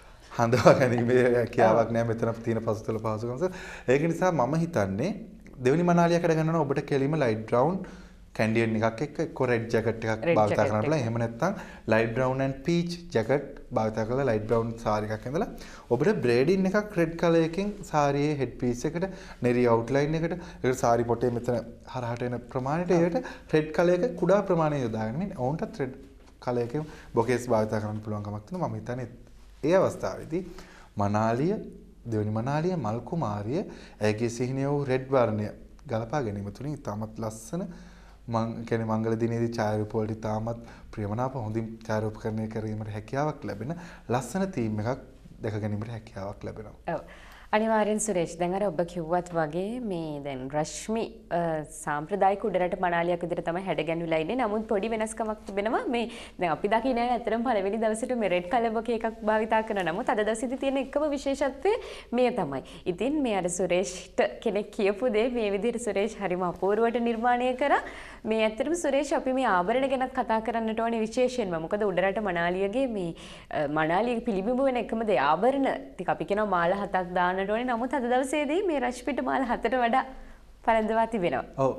හඳවා ගැනීමේ හැකියාවක් නැහැ මෙතන තියෙන පසුතල පහසුකම්. ඒක නිසා මම හිතන්නේ දෙවෙනි මනාලියකට ගන්නවා ඔබට කෙලිම ලයිට් බ්‍රවුන් කැන්ඩියන් එකක් එක්ක එක්ක රෙඩ් ජැකට් එකක් භාවිත කරන්න පුළුවන්. එහෙම නැත්නම් light brown and peach jacket භාවිත කරලා ලයිට් බ්‍රවුන් සාරි එකක් ඇඳලා ඔබට බ්‍රේඩින් එකක් රෙඩ් කලර් එකකින් සාරියේ හෙඩ් පීස් එකට නෙරි අවුට්ලයින් එකට ඒකට සාරි පොටේ මෙතන හරහට එන ප්‍රමාණයට ඒකට රෙඩ් කලර් එක කුඩා ප්‍රමාණයක් යොදාගෙන ඉන්නේ. ඔවුන්ටත් රෙඩ් කලර් එකකින් බොකේස් භාවිත කරන්න පුළුවන්කමක් තියෙනවා. මම හිතන්නේ ඒ අවස්ථාවේදී මනාලිය දෙවනි මනාලිය මල් කුමාරිය ඇයගේ සිහිනය වූ රෙඩ් වර්ණය ගලපා ගැනීම තුළින් ඉතාමත් ලස්සන මං කියන්නේ මංගල දිනේදී ඡායාරූප වලට ඉතාමත් ප්‍රියමනාප හොඳින් ඡායාරූපකරණය කිරීමට හැකියාවක් ලැබෙන ලස්සන තීම් එකක් දැක ගැනීමට හැකියාවක් ලැබෙනවා. ඔව්. අනිවාර්යෙන් සුරේෂ් දැන් අර ඔබ කිව්වත් වගේ මේ දැන් රශ්මි සාම්ප්‍රදායික උඩරට මනාලියක් විදිහට තමයි හැඩගැන්විලා ඉන්නේ. නමුත් පොඩි වෙනස්කමක් තිබෙනවා. මේ දැන් අපි දකින්නේ ඇත්තටම පළවෙනි දවසේට මේ රෙඩ් කලර් බොකේ එකක් භාවිතා කරනවා. නමුත් අද දවසේදී තියෙන එකම විශේෂත්වය මේ තමයි. ඉතින් මේ අර සුරේෂ්ට කෙනෙක් කියපු දේ මේ විදිහට සුරේෂ් හරිම අපූර්වට නිර්මාණය කරා. මේ ඇත්තටම සුරේෂ් අපි මේ ආභරණ ගැනත් කතා කරන්නට ඕනේ විශේෂයෙන්ම. මොකද උඩරට මනාලියගේ මේ මනාලිය පිළිබිඹු වෙන එකම දේ ආභරණ ටික අපි කියනවා මාල හතක් දාන්න ඕනේ. නමුත් අද දවසේදී මේ රශ්මිට මාල හතට වඩා පළඳවා තිබෙනවා. ඔව්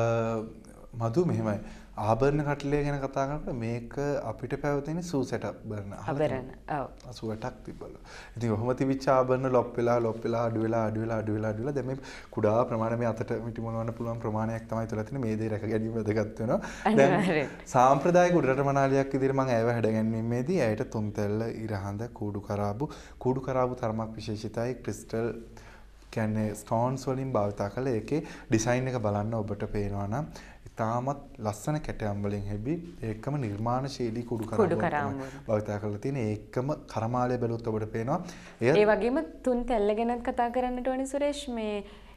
මధు මෙහෙමයි. ආභරණ කටලය ගැන කතා කරනකොට මේක අපිට පැවතෙන සූ සෙටප් බර්ණ. ආභරණ. ඔව්. අසූ අටක් තිබ්බලු. ඉතින් ඔහොම තිබිච්ච ආභරණ ලොප් වෙලා ලොප් වෙලා අඩු වෙලා අඩු වෙලා අඩු වෙලා අඩු වෙලා දැන් මේ කුඩා ප්‍රමාණය මේ අතට මිටි මොනවන්න පුළුවන් ප්‍රමාණයක් තමයි තුලා තියෙන මේ දේ රැක ගැනීම වැදගත් වෙනවා. දැන් සාම්ප්‍රදායික උඩරට මනාලියක් විදිහට මම ඇයව හැඩගැන්වීමේදී ඇයට තුන් තෙල්ල ඉරහඳ කූඩු කරාබු කූඩු කරාබු තරමක් විශේෂිතයි ක්‍රිස්ටල් කියන්නේ ස්ටෝන්ස් වලින් භාවිත කළා. ඒකේ ඩිසයින් එක බලන්න ඔබට පේනවා නම් ඉතාමත් ලස්සන කැටයම් වලින් හැබි ඒකම නිර්මාණශීලී කුඩු කරාබු භාවිත කරලා තියෙන ඒකම කරමාලය බැලුවොත් ඔබට පේනවා. ඒ වගේම තුන් තැල්ල ගැන කතා කරන්නට ඕනේ සුරේෂ්. මේ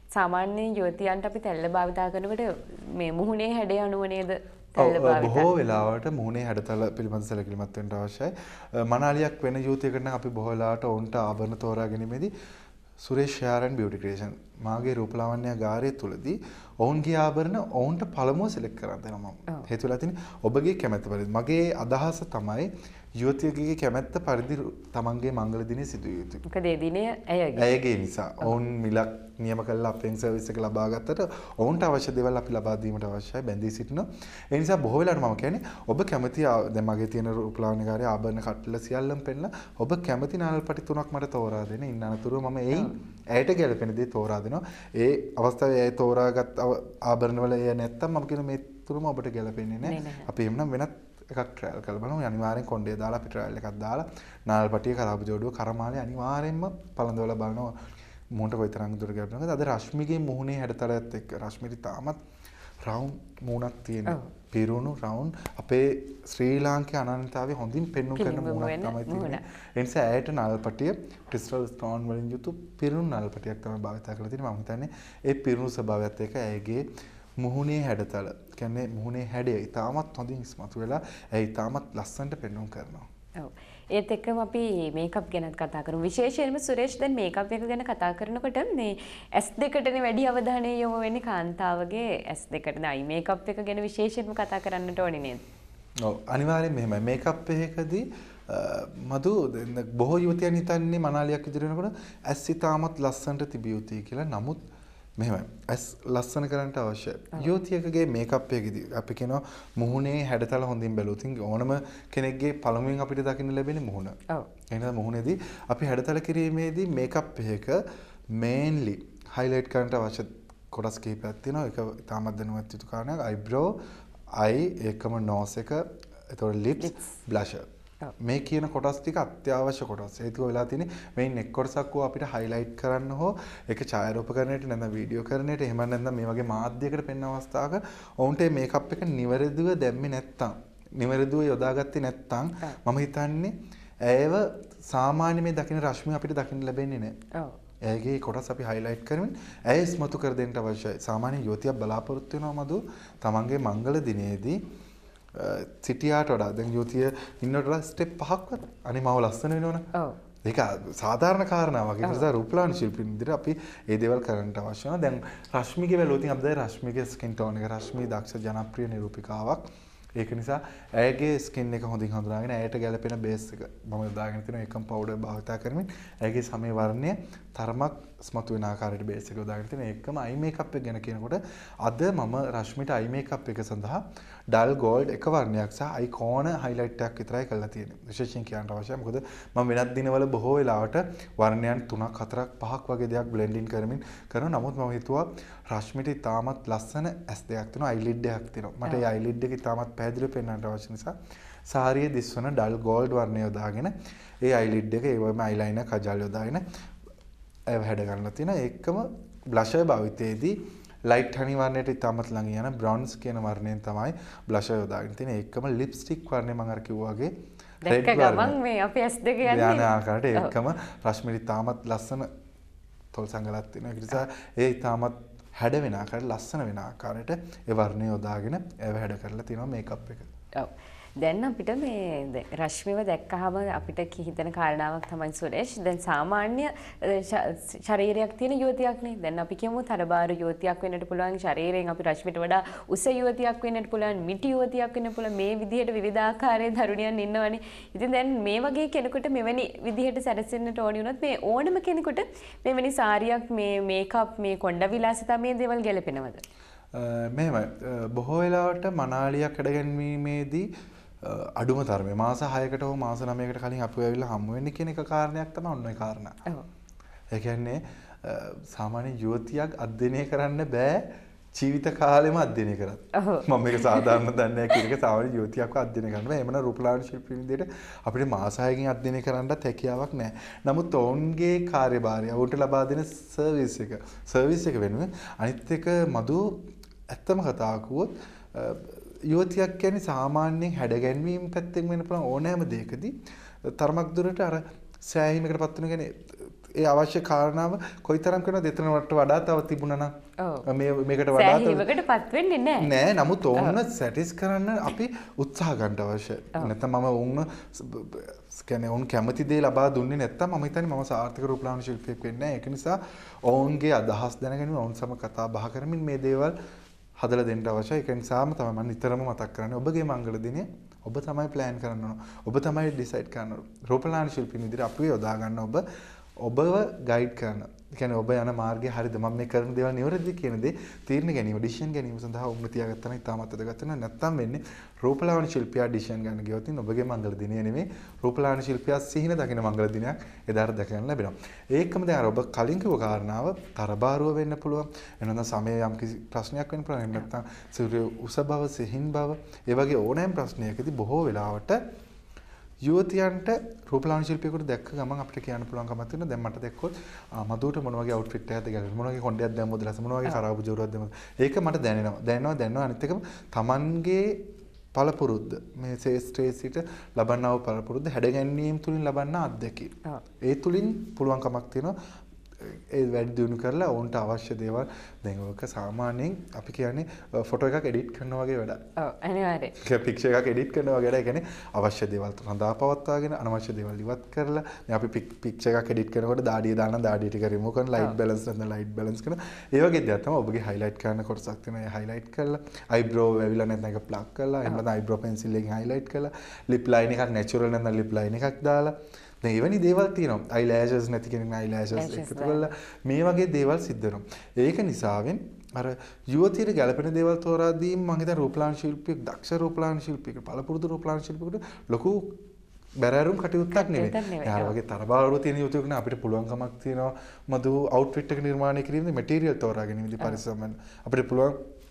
සාමාන්‍යයෙන් යුවතියන්ට අපි තෙල්ල භාවිතා කරනකොට මේ මුහුණේ හැඩය අනුව නේද තෙල්ල භාවිතා බොහෝ වෙලාවට මුහුණේ හැඩතල පිළිබඳ සැලකිලිමත් වෙන්න අවශ්‍යයි. මනාලියක් වෙන යුවතියකට නම් අපි බොහෝ වෙලාවට ඔවුන්ට ආභරණ තෝරා ගැනීමේදී සුරේෂ් ෂෙයාරන් බියුටි ක්‍රියේෂන් මාගේ රූපලාවන්‍ය ගාරය තුලදී ඔවුන්ගේ ආභරණ ඔවුන්ට පළමුව සිලෙක්ට් කරන් දෙනවා මම. හේතු වෙලා තියෙන්නේ ඔබගේ කැමැත්ත පරිදි. මගේ අදහස තමයි යුවතියගේ කැමැත්ත පරිදි තමන්ගේ මංගල දිනේ සිදුවිය යුතුයි. මොකද ඒ දිනේ ඇයගේ. ඇයගේ නිසා ඔවුන් මිලක් නියම කරලා අපෙන් සර්විස් එක ලබා ගත්තට ඔවුන්ට අවශ්‍ය දේවල් අපි ලබා දීමට අවශ්‍යයි බැඳී සිටිනවා. ඒ නිසා බොහෝ වෙලාවට මම කියන්නේ ඔබ කැමති දැන් මගේ තියෙන රූපලාවන්‍යකාරී ආභරණ කට්ටල සියල්ලම පෙන්නලා ඔබ කැමති නාල්පටි තුනක් මට තෝරා දෙන්න. ඉන්න අනතුරුව මම එයින් ඇයට ගැළපෙන දේ තෝරා දෙනවා. ඒ අවස්ථාවේ ඇය තෝරාගත් ආභරණ වල එය නැත්තම් මම කියන මේ තුනම ඔබට ගැළපෙන්නේ නැහැ. අපි එමුනම් වෙනත් එකක් ට්‍රයල් කරලා බලමු. අනිවාර්යෙන් කොණ්ඩේ දාලා අපි ට්‍රයල් එකක් දාලා නාල්පටිය කරාබු ජෝඩුව කරමාලේ අනිවාර්යෙන්ම පළඳවලා බලනවා මුහුණට කොයිතරම් දුර ගැලපෙනවද. අද රශ්මිගේ මුහුණේ හැඩතලයත් එක්ක රශ්මිට තාමත් රවුන්ඩ් මුහුණක් තියෙන පිරුණු රවුන්ඩ් අපේ ශ්‍රී ලාංකික අනන්‍යතාවය හොඳින් පෙන්වු කරන මුහුණක් තමයි තියෙන්නේ. ඒ නිසා ඇයට නාල්පටිය ක්‍රිස්ටල් ස්ටෝන් වලින් යුතු පිරුණු නාල්පටියක් තමයි භාවිත කරලා තියෙන්නේ. මම හිතන්නේ ඒ පිරුණු ස්වභාවයත් එක්ක ඇයගේ මුහුණේ හැඩතල කියන්නේ මුහුණේ හැඩය ඉතාමත් හොඳින් ඉස්මතු වෙලා ඇය ඉතාමත් ලස්සනට පෙන්වුම් කරනවා. ඔව්. ඒත් එක්කම අපි මේකප් ගැනත් කතා කරමු. විශේෂයෙන්ම සුරේෂ් දැන් මේකප් එක ගැන කතා කරනකොට මේ ඇස් දෙකටනේ වැඩි අවධානය යොමු වෙන්නේ කාන්තාවගේ ඇස් දෙකට. නයි මේකප් එක ගැන විශේෂයෙන්ම කතා කරන්නට ඕනේ නේද? ඔව් අනිවාර්යෙන් මෙහෙමයි. මේකප් එකකදී මදු බොහෝ යුවතියන් හිතන්නේ මනාලියක් ඉදිරි වෙනකොට ඇස් ඉතාමත් ලස්සනට තිබිය යුතුයි කියලා. නමුත් මෙහෙමයි. ඇස් ලස්සන කරන්න අවශ්‍යයි. යුවතියකගේ මේකප් එකේදී අපි කියනවා මුහුණේ හැඩතල හොඳින් බැලුවොත් ඕනම කෙනෙක්ගේ පළමුවෙන් අපිට දකින්න ලැබෙන්නේ මුහුණ. ඔව්. එහෙනම් මුහුණේදී අපි හැඩතල කිරීමේදී මේකප් එක මේන්ලි highlight කරන්න අවශ්‍ය කොටස් කිහිපයක් තියෙනවා. ඒක ඉතාමත් දැනුවත් යුතු කාරණයක්. eyebrow, eye, ඒකම nose එක, එතකොට lips, blusher. මේ කියන කොටස් ටික අත්‍යවශ්‍ය කොටස්. හේතුව වෙලා තියෙන්නේ මේ නෙක් කොටසක් අපිට highlight කරන්න හෝ ඒක ඡායාරූපකරණයට නැත්නම් වීඩියෝ කරණයට එහෙම නැත්නම් මේ වගේ මාධ්‍යයකට පෙන්වන අවස්ථාවක ඔවුන්ට මේ මේකප් එක නිවැරදිව දැම්මේ නැත්තම් නිවැරදිව යොදාගත්තේ නැත්තම් මම හිතන්නේ ඇයව සාමාන්‍ය මේ දකින්න රශ්මිය අපිට දකින්න ලැබෙන්නේ නැහැ. ඔව්. ඇයගේ කොටස් අපි highlight කරමින් ඇය ඉස්මතු කර දෙන්න අවශ්‍යයි. සාමාන්‍ය යුවතියක් බලාපොරොත්තු වෙනවා මදු තමන්ගේ මංගල දිනේදී සිටියාට වඩා දැන් යුවතිය ඉන්නට වඩා ස්ටෙප් පහක්වත් අනේ මාව ලස්සන වෙනවනේ. ඔව්. ඒක සාධාරණ කාරණාවක්. ඒ නිසා රූපලාවන්‍ය ශිල්පීන් විදිහට අපි මේ දේවල් කරන්නට අවශ්‍ය වෙනවා. දැන් රශ්මිගේ බැලුවොත් අපි දැන් රශ්මිගේ ස්කින් ටෝන් එක රශ්මි දක්ෂ ජනප්‍රිය නිරූපිකාවක්. ඒක නිසා ඇයගේ ස්කින් එක හොඳින් හඳුනාගෙන ඇයට ගැළපෙන බේස් එක මම දාගෙන තියෙන එකම පවුඩර් භාවිත කරමින් ඇයගේ සමේ වර්ණය තරමක් ස්මතු වෙන ආකාරයට බේස් එක දාගෙන තියෙන එකම අයි මේකප් එක ගැන කියනකොට අද මම රශ්මිට අයි මේකප් එක සඳහා ඩල් ගෝල්ඩ් එක වර්ණයක් සහ අයි කෝණ හයිලයිට් එකක් විතරයි කරලා තියෙන්නේ. විශේෂයෙන් කියන්න අවශ්‍යයි. මොකද මම වෙනත් දිනවල බොහෝ වෙලාවට වර්ණයන් තුනක් හතරක් පහක් වගේ දේවල් බ්ලෙන්ඩින් කරමින් කරනවා. නමුත් මම හිතුවා රශ්මිට ඉතාමත් ලස්සන ඇස් දෙකක් තියෙනවා. අයිලිඩ් එකක් තියෙනවා. මට ඒ අයිලිඩ් එක ඉතාමත් පැහැදිලිව පෙන්වන්න අවශ්‍ය නිසා සාරියේ දිස්වන ඩල් ගෝල්ඩ් වර්ණය යොදාගෙන ඒ අයිලිඩ් එක ඒ වගේම අයිලයිනර් කජල් යොදාගෙන ඒව හැඩ ගන්නලා තියෙනවා. ඒකම බ්ලෂර් භාවිතයේදී ලයිට් හනි වර්ණයට ඉතාමත් ළඟ යන බ්‍රවුන්ස් කියන වර්ණයෙන් තමයි බ්ලෂර් යොදාගෙන තියෙන්නේ. ඒකම ලිප්ස්ටික් වර්ණය මම අර කිව්වා වගේ රෙඩ් ගමන් මේ අපි ඇස් දෙක යන්නේ යන ආකාරයට ඒකම රශ්මිට ඉතාමත් ලස්සන තොල් සංගලක් තියෙනවා. ඒ නිසා ඒ ඉතාමත් හැඩ වෙන ආකාරයට ලස්සන වෙන ආකාරයට ඒ වර්ණය යොදාගෙන ඒව හැඩ කරලා තියෙනවා මේකප් එක. ඔව්. දැන් අපිට මේ රශ්මිව දැක්කහම අපිට හිතෙන කාරණාවක් තමයි සුරේෂ්. දැන් සාමාන්‍ය ශරීරයක් තියෙන යුවතියක් නේ. දැන් අපි කියමු තරබාර යුවතියක් වෙන්නට පුළුවන්. ශරීරයෙන් අපි රශ්මිට වඩා උස යුවතියක් වෙන්නට පුළුවන්. මිටි යුවතියක් වෙන්න පුළුවන්. මේ විදිහට විවිධාකාරයේ දරුණියන් ඉන්නවනේ. ඉතින් දැන් මේ වගේ කෙනෙකුට මෙවැනි විදිහට සැරසෙන්නට ඕනි වුණොත් මේ ඕනම කෙනෙකුට මෙවැනි සාරියක් මේ මේකප් මේ කොණ්ඩ විලාසිතා මේ දේවල් ගැලපෙනවද? මෙහෙමයි. බොහෝ වෙලාවට මනාලියක් හැඩගැන්වීමේදී අඩුම තරමේ මාස හයකට හෝ මාස නවයකට කලින් අපි ඇවිල්ලා හම්බ වෙන්නේ කියන එක කාරණයක් තමයි ඔන්න ඔය කාරණා. ඔව්. ඒ කියන්නේ සාමාන්‍ය යුවතියක් අධ්‍යයනය කරන්න බෑ ජීවිත කාලෙම අධ්‍යයනය කරත්. මම මේක සාධාරණ දන්නේ නැහැ කියන එක සාමාන්‍ය යුවතියක්ව අධ්‍යයනය කරන්න බෑ. එමනම් රූපලාවන්‍ය ශිල්පී විදිහට අපිට මාස හයකින් අධ්‍යයනය කරන්නත් හැකියාවක් නැහැ. නමුත් ඔවුන්ගේ කාර්යභාරය ඔවුන්ට ලබා දෙන සර්විස් එක සර්විස් එක වෙනුවෙන් අනිත් එක මදු ඇත්තම කතාවක් වුවොත් යුවතියක් කියන්නේ සාමාන්‍යයෙන් හැඩගැන්වීම පැත්තෙන් වෙන පුළුවන් ඕනෑම දෙයකදී තරමක් දුරට අර සෑහීමකට පත් වෙන කියන්නේ ඒ අවශ්‍ය කාරණාව කොයිතරම් කරනවද එතනට වඩා තව තිබුණා නම් මේ මේකට වඩා සෑහීමකටපත් වෙන්නේ නැහැ. නෑ නමුත් ඕන්න සැටිස් කරන්න අපි උත්සාහ ගන්න අවශ්‍යයි. නැත්නම් මම ඕන්න කියන්නේ ඕන් කැමති දේ ලබා දුන්නේ නැත්නම් මම හිතන්නේ මම සාර්ථක රූපලාවන්‍ය ශිල්පියෙක් වෙන්නේ නැහැ. ඒක නිසා ඔවුන්ගේ අදහස් දැනගෙන ඔවුන් සම කතා බහ කරමින් මේ දේවල් හදලා දෙන්න අවශ්‍යයි. ඒක නිසාම තමයි මම නිතරම මතක් කරන්නේ ඔබගේ මංගල දිනේ ඔබ තමයි ප්ලෑන් කරන්න ඕන. ඔබ තමයි ඩිසයිඩ් කරන්න ඕන. රූපලාවන්‍ය ශිල්පින් විදිහට අපි යොදා ගන්න ඔබ ඔබව ගයිඩ් කරන. ඒ කියන්නේ ඔබ යන මාර්ගය හරියද මම මේ කරන දේවල් නිවැරදිද කියන දේ තීරණ ගැනීම ඩිසිෂන් ගැනීම සඳහා උඹ තියාගත්තා නම් ඉතාමත් වැදගත් වෙනවා. නැත්තම් වෙන්නේ රූපලාවන්‍ය ශිල්පියා ඩිසිෂන් ගන්න ගියොත් ඔබගේ මංගල දිනය නෙමෙයි රූපලාවන්‍ය ශිල්පියා සිහින දකින මංගල දිනයක් එදාට දැක ගන්න ලැබෙනවා. ඒකම දැන් අර ඔබ කලින් කිව්ව කාරණාව තරබාරුව වෙන්න පුළුවන්. එනනම් සමය යම් කිසි ප්‍රශ්නයක් වෙන්න පුළුවන්. නැත්තම් සූර්ය උස බව සිහින් බව ඒ වගේ ඕනෑම ප්‍රශ්නයකදී බොහෝ වෙලාවට යුවතියන්ට රූපලාවන්‍ය ශිල්පියෙකුට දැක්ක ගමන් අපිට කියන්න පුළුවන් කමක් තියෙනවා. දැන් මට දැක්කොත් මදුවට මොන වගේ අවුට්ෆිට් එකක්ද ගැලපෙන්නේ, මොන වගේ කොණ්ඩයක් දැම්මොත් ලස, මොන වගේ කරාබු ජෝරුවක් දැම්මොත්. ඒක මට දැනෙනවා. දැනෙනවා දැනෙනවා අනිත් එකම තමන්ගේ පළපුරුද්ද මේ ශේෂ්ත්‍රයේ සිට ලබන්නා වූ පළපුරුද්ද හැඩගැන්වීම තුලින් ලබන්නා අත්දැකීම්. ඒ තුලින් පුළුවන් කමක් තියෙනවා ඒ වැඩි දියුණු කරලා ඔවුන්ට අවශ්‍ය දේවල් දැන් ඔක සාමාන්‍යයෙන් අපි කියන්නේ ෆොටෝ එකක් එඩිට් කරනවා වගේ වැඩක්. ඔව් අනිවාර්යයෙන්. ඒක පික්චර් එකක් එඩිට් කරනවා වගේ වැඩක්. ඒ කියන්නේ අවශ්‍ය දේවල් රඳා පවත්වාගෙන අනවශ්‍ය දේවල් ඉවත් කරලා දැන් අපි පික්චර් එකක් එඩිට් කරනකොට දාඩිය දාන්න දාඩිය ටික රිමූව් කරන ලයිට් බැලන්ස් නැත්නම් ලයිට් බැලන්ස් කරන ඒ වගේ දේවල් තමයි ඔබගේ හයිලයිට් කරන කොටසක් තියෙනවා. ඒ හයිලයිට් කරලා අයිබ්‍රෝ වැවිලා නැත්නම් ඒක ප්ලග් කරලා එහෙම නැත්නම් අයිබ්‍රෝ පෙන්සිල් එකෙන් හයිලයිට් කරලා ලිප් ලයින් එකක් නැචරල් නැත්නම් ලිප් ලයින් එකක් දාලා දැන් එවැනි දේවල් තියෙනවා. අයිලෑෂස් නැති කෙනෙක් අයිලෑෂස් එකතු කරලා මේ වගේ දේවල් සිද්ධ වෙනවා. ඒක නිසාවෙන් අර යුවතියට ගැළපෙන දේවල් තෝරා දීම මම හිතන රූපලාවන්‍ය ශිල්පියෙක් දක්ෂ රූපලාවන්‍ය ශිල්පියෙක් පළපුරුදු රූපලාවන්‍ය ශිල්පියෙකුට ලොකු බැරෑරුම් කටයුත්තක් නෙවෙයි. යාර වගේ තරබාරුව තියෙන යුවතියෙකුට අපිට පුළුවන්කමක් තියෙනවා මදු අවුට්ෆිට් එක නිර්මාණය කිරීමේදී මැටීරියල් තෝරා ගැනීමේදී පරිස්සම් වෙන්න. අපිට පුළුවන්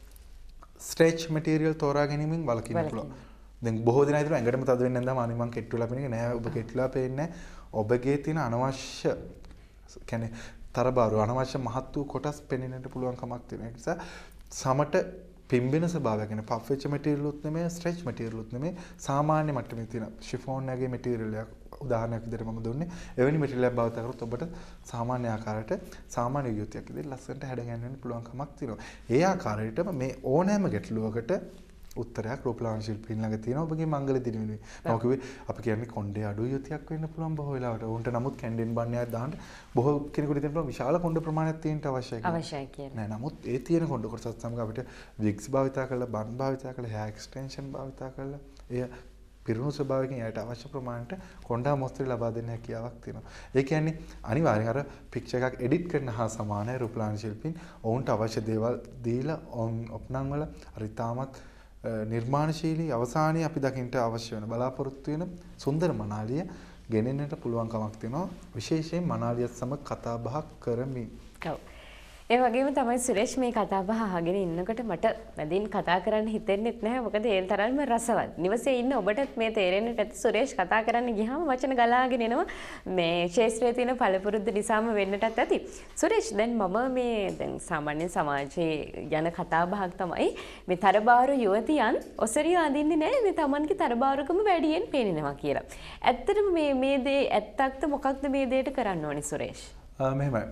ස්ට්‍රෙච් මැටීරියල් තෝරා ගැනීමෙන් වළකින්න පුළුවන්. දැන් බොහෝ දෙනා හිතනවා ඇඟටම තද වෙන්නේ නැන්දම අනේ මං කෙට්ටුලා පේන්නේ නෑ. ඔබ කෙට්ටුලා පේන්නේ ඔබගේ තියෙන අනවශ්‍ය කියන්නේ තරබාරු අනවශ්‍ය මහත් වූ කොටස් පෙනෙන්නට පුළුවන් කමක් තියෙනවා. ඒ නිසා සමට පිම්බෙන ස්වභාවය කියන්නේ පෆ් වෙච්ච මැටීරියල් උත් නෙමෙයි ස්ට්‍රෙච් මැටීරියල් උත් නෙමෙයි සාමාන්‍ය මට්ටමේ තියෙන ෂිෆෝන් වගේ මැටීරියල් එකක් උදාහරණයක් විදිහට මම දුන්නේ. එවැනි මැටීරියල් එකක් භාවිත කරොත් ඔබට සාමාන්‍ය ආකාරයට සාමාන්‍ය යුතියක් විදිහට ලස්සනට හැඩ ගැන්වෙන්න පුළුවන් කමක් තියෙනවා. ඒ ආකාරයටම මේ ඕනෑම ගැටලුවකට උත්තරයක් රූපලාවන්‍ය ශිල්පීන් ළඟ තියෙනවා ඔබගේ මංගල දින වෙනුවෙන්. මම කිව්වේ අපි කියන්නේ කොණ්ඩේ අඩු යුතියක් වෙන්න පුළුවන් බොහෝ වෙලාවට. උන්ට නමුත් කැන්ඩෙන් බන්නයක් දාන්න බොහෝ කෙනෙකුට දෙන්න පුළුවන් විශාල කොණ්ඩ ප්‍රමාණයක් තියෙන්න අවශ්‍යයි කියලා. අවශ්‍යයි කියලා. නෑ නමුත් ඒ තියෙන කොණ්ඩ කොටසත් සමග අපිට විග්ස් භාවිතා කරලා බන් භාවිතා කරලා හෑර් එක්ස්ටෙන්ෂන් භාවිතා කරලා එය පිරුණු ස්වභාවයෙන් එයාට අවශ්‍ය ප්‍රමාණයට කොණ්ඩා මොස්තරේ ලබා දෙන්න හැකියාවක් තියෙනවා. ඒ කියන්නේ අනිවාර්යෙන් අර පික්චර් එකක් එඩිට් කරන හා සමානයි රූපලාවන්‍ය ශිල්පීන් ඔවුන්ට අවශ්‍ය දේවල් දීලා ඔවුන් ඔප්නම් වල අර ඉතාමත් නිර්මාණශීලී අවසානයේ අපි දකින්නට අවශ්‍ය වෙන බලාපොරොත්තු වෙන සුන්දර මනාලිය ගෙනෙන්නට පුළුවන් කමක් තියෙනවා විශේෂයෙන් මනාලියත් සමග කතා බහක් කරමින්. ඔව්. ඒ වගේම තමයි සුරේෂ් මේ කතා බහ අහගෙන ඉන්නකොට මට මැදින් කතා කරන්න හිතෙන්නෙත් නැහැ. මොකද ඒ තරම්ම රසවත්. නිවසේ ඉන්න ඔබටත් මේ තේරෙන්නට ඇති සුරේෂ් කතා කරන්න ගියාම වචන ගලාගෙන එනවා. මේ ශාස්ත්‍රයේ තියෙන පළපුරුද්ද නිසාම වෙන්නටත් ඇති. සුරේෂ් දැන් මම මේ දැන් සාමාන්‍ය සමාජයේ යන කතා බහක් තමයි මේ තරබාරු යුවතියන් ඔසරිය අඳින්නේ නැහැ. මේ Tamanගේ තරබාරුකම වැඩියෙන් පේනවා කියලා. ඇත්තටම මේ මේ දේ ඇත්තක්ද මොකක්ද මේ දෙයට කරන්න ඕනේ සුරේෂ්? ආ මෙහෙමයි.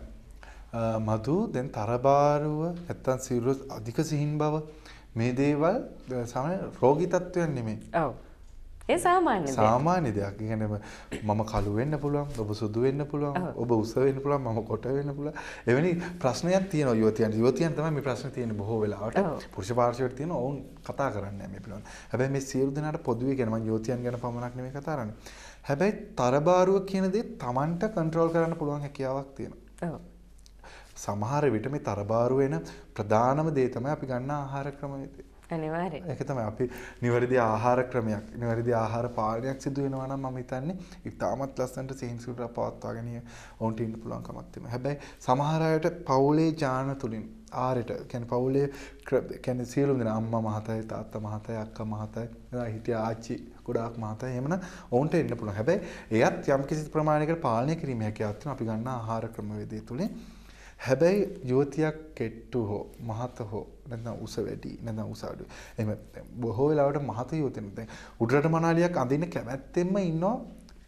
මధు දැන් තරබාරුව නැත්තම් සිරුර අධික සිහින් බව මේ දේවල් සාමාන්‍ය රෝගී තත්ත්වයන් නෙමෙයි. ඔව්. ඒ සාමාන්‍ය දෙයක්. සාමාන්‍ය දෙයක්. ඒ කියන්නේ මම කළු වෙන්න පුළුවන්, ඔබ සුදු වෙන්න පුළුවන්, ඔබ උස වෙන්න පුළුවන්, මම කොට වෙන්න පුළුවන්. එවැනි ප්‍රශ්නයක් තියෙනවා යුවතියන්. යුවතියන් තමයි මේ ප්‍රශ්නේ තියෙන්නේ බොහෝ වෙලාවට. පුරුෂ පාර්ශවයට තියෙන ඕන් කතා කරන්නේ නැහැ මේ පිළිබඳව. හැබැයි මේ සියලු දෙනාට පොදුවේ කියන මම යුවතියන් ගැන පමණක් නෙමෙයි කතා කරන්නේ. හැබැයි තරබාරුව කියන දේ Tamanට කන්ට්‍රෝල් කරන්න පුළුවන් හැකියාවක් තියෙනවා. ඔව්. සමහර විට මේ තරබාරු වෙන ප්‍රධානම දේ තමයි අපි ගන්න ආහාර ක්‍රමවේදය. අනිවාර්යයෙන්. ඒක තමයි අපි නිවැරදි ආහාර ක්‍රමයක්, නිවැරදි ආහාර පාලනයක් සිදු වෙනවා නම් මම හිතන්නේ ඉතාමත් ලස්සනට සිහින්සුර පවත්වාගෙන ඔවුන්ට ඉන්න පුළුවන් කමක් තියෙනවා. හැබැයි සමහර අයට පවුලේ ඥාන තුලින් ආරයට කියන්නේ පවුලේ කියන්නේ සියලුම දෙනා අම්මා මහතයි, තාත්තා මහතයි, අක්කා මහතයි, හිටිය ආච්චි ගොඩාක් මහතයි එහෙමනම් ඔවුන්ට එන්න පුළුවන්. හැබැයි එයත් යම් කිසි ප්‍රමාණයකට පාලනය කිරීමේ හැකියාවක් තියෙනවා අපි ගන්න ආහාර ක්‍රමවේදය තුලින්. හැබැයි යුවතියක් කෙට්ටු හෝ මහත හෝ නැත්නම් උස වැඩි නැත්නම් උස අඩු. එහෙම බොහෝ වෙලාවට මහත යුවතින් දැන් උඩරට මනාලියක් අඳින්න කැමැත්තෙන්ම ඉන්නවා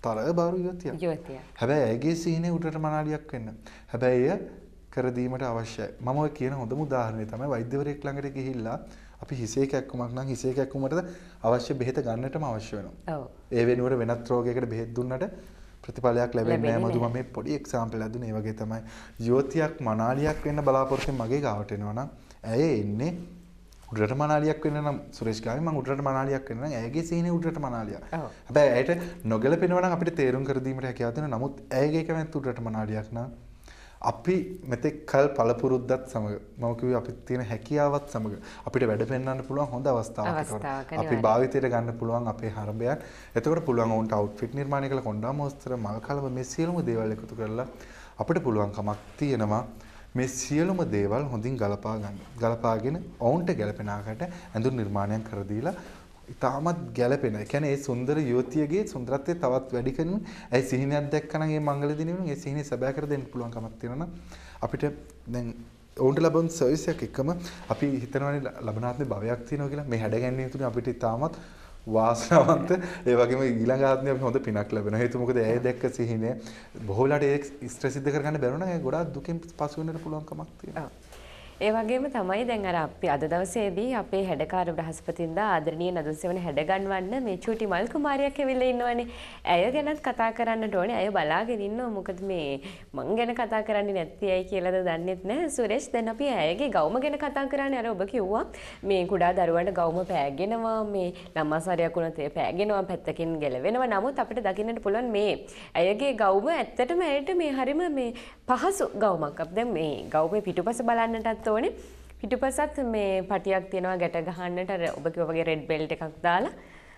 තරහ බාරු යුවතියක්. යුවතියක්. හැබැයි ඇගේ සිහිනේ උඩට මනාලියක් වෙන්න. හැබැයි එය කර දීමට අවශ්‍යයි. මම ඔය කියන හොඳම උදාහරණය තමයි වෛද්‍යවරයෙක් ළඟට ගිහිල්ලා අපි හිසේ කැක්කුමක් නම් හිසේ කැක්කුමට අවශ්‍ය බෙහෙත ගන්නටම අවශ්‍ය වෙනවා. ඔව්. ඒ වෙනුවට වෙනත් රෝගයකට බෙහෙත් දුන්නට ප්‍රතිඵලයක් ලැබෙන්නේ නැහැ. මధు මම මේ පොඩි එක්සැම්පල් එකක් දුන්නේ. ඒ වගේ තමයි යුවතියක් මනාලියක් වෙන්න බලාපොරොත්තු මගේ ගාවට එනවා නම් ඇය එන්නේ උඩරට මනාලියක් වෙන්න නම් සුරේෂ් ගාමි මම උඩරට මනාලියක් වෙන්න නම් ඇයගේ සීනේ උඩරට මනාලියක්. හැබැයි ඇයට නොගැලපෙනවා නම් අපිට තේරුම් කර දීමට හැකියාව තියෙනවා. නමුත් ඇයගේ කැමැත්ත උඩරට මනාලියක් නම් අපි මෙතෙක් කල් පළපුරුද්දත් සමග මම කිව්වේ අපිට තියෙන හැකියාවත් සමග අපිට වැඩ පෙන්වන්න පුළුවන් හොඳ අවස්ථාවක් අපි භාවිතයට ගන්න පුළුවන් අපේ හරඹයන්. එතකොට පුළුවන් වුන්ට අවුට්ෆිට් නිර්මාණය කළ කොණ්ඩාම වස්ත්‍ර මල් කලව මේ සියලුම දේවල් එකතු කරලා අපිට පුළුවන්කමක් තියෙනවා මේ සියලුම දේවල් හොඳින් ගලපා ගන්න. ගලපාගෙන ඔවුන්ට ගැලපෙන ආකාරයට ඇඳුම් නිර්මාණයක් කර දීලා ඉතාමත් ගැලපෙන. ඒ කියන්නේ ඒ සුන්දර යුවතියගේ සුන්දරත්වය තවත් වැඩි කරන ඒ සිහිනයක් දැක්කනම් ඒ මංගල දිනෙ වෙන ඒ සිහිනේ සැබෑ කර දෙන්න පුළුවන් කමක් තියෙනවා අපිට දැන් ඔවුන්ට ලැබුණ සර්විස් එක එකම අපි හිතනවානේ ලබනාත්මේ භවයක් තියෙනවා කියලා. මේ හැඩගැන්වීම තුනේ අපිට ඉතාමත් වාසනාවන්ත ඒ වගේම ඊළඟ ආත්මේ අපිට හොඳ පිනක් ලැබෙනවා. හේතුව මොකද ඇය දැක්ක සිහිනේ බොහෝ වෙලාට ඒක ඉෂ්ට සිද්ධ කරගන්න බැරුණා. ඒ ගොඩාක් දුකෙන් පසු වෙන්නට පුළුවන් කමක් තියෙනවා. ඒ වගේම තමයි දැන් අර අපි අද දවසේදී අපේ හැඩකාර බ්‍රහස්පතින්දා ආදරණීය නදුන්සෙවන හැඩ ගන්වන්න මේ චූටි මල් කුමාරියක් ඇවිල්ලා ඉන්නවනේ. ඇය ගැනත් කතා කරන්නට ඕනේ. ඇය බලාගෙන ඉන්නවා. මොකද මේ මං ගැන කතා කරන්නේ නැති ඇයි කියලාද දන්නෙත් නැහැ. සුරේෂ් දැන් අපි ඇයගේ ගවුම ගැන කතා කරන්නේ. අර ඔබ කිව්වා මේ කුඩා දරුවන්ට ගවුම පෑගෙනවා. මේ ළමාසාරියක් වුණත් ඒ පෑගෙනවා පැත්තකින් ගැලවෙනවා. නමුත් අපිට දකින්නට පුළුවන් මේ ඇයගේ ගවුම ඇත්තටම ඇයට මේ හරිම මේ පහසු ගවුමක්. අපි දැන් මේ ගවුමේ පිටුපස බලන්නටත් ඕනේ. පිටුපසත් මේ පටියක් තියෙනවා ගැට ගහන්නට අර ඔබ කිව්වා වගේ රෙඩ් බෙල්ට් එකක් දාලා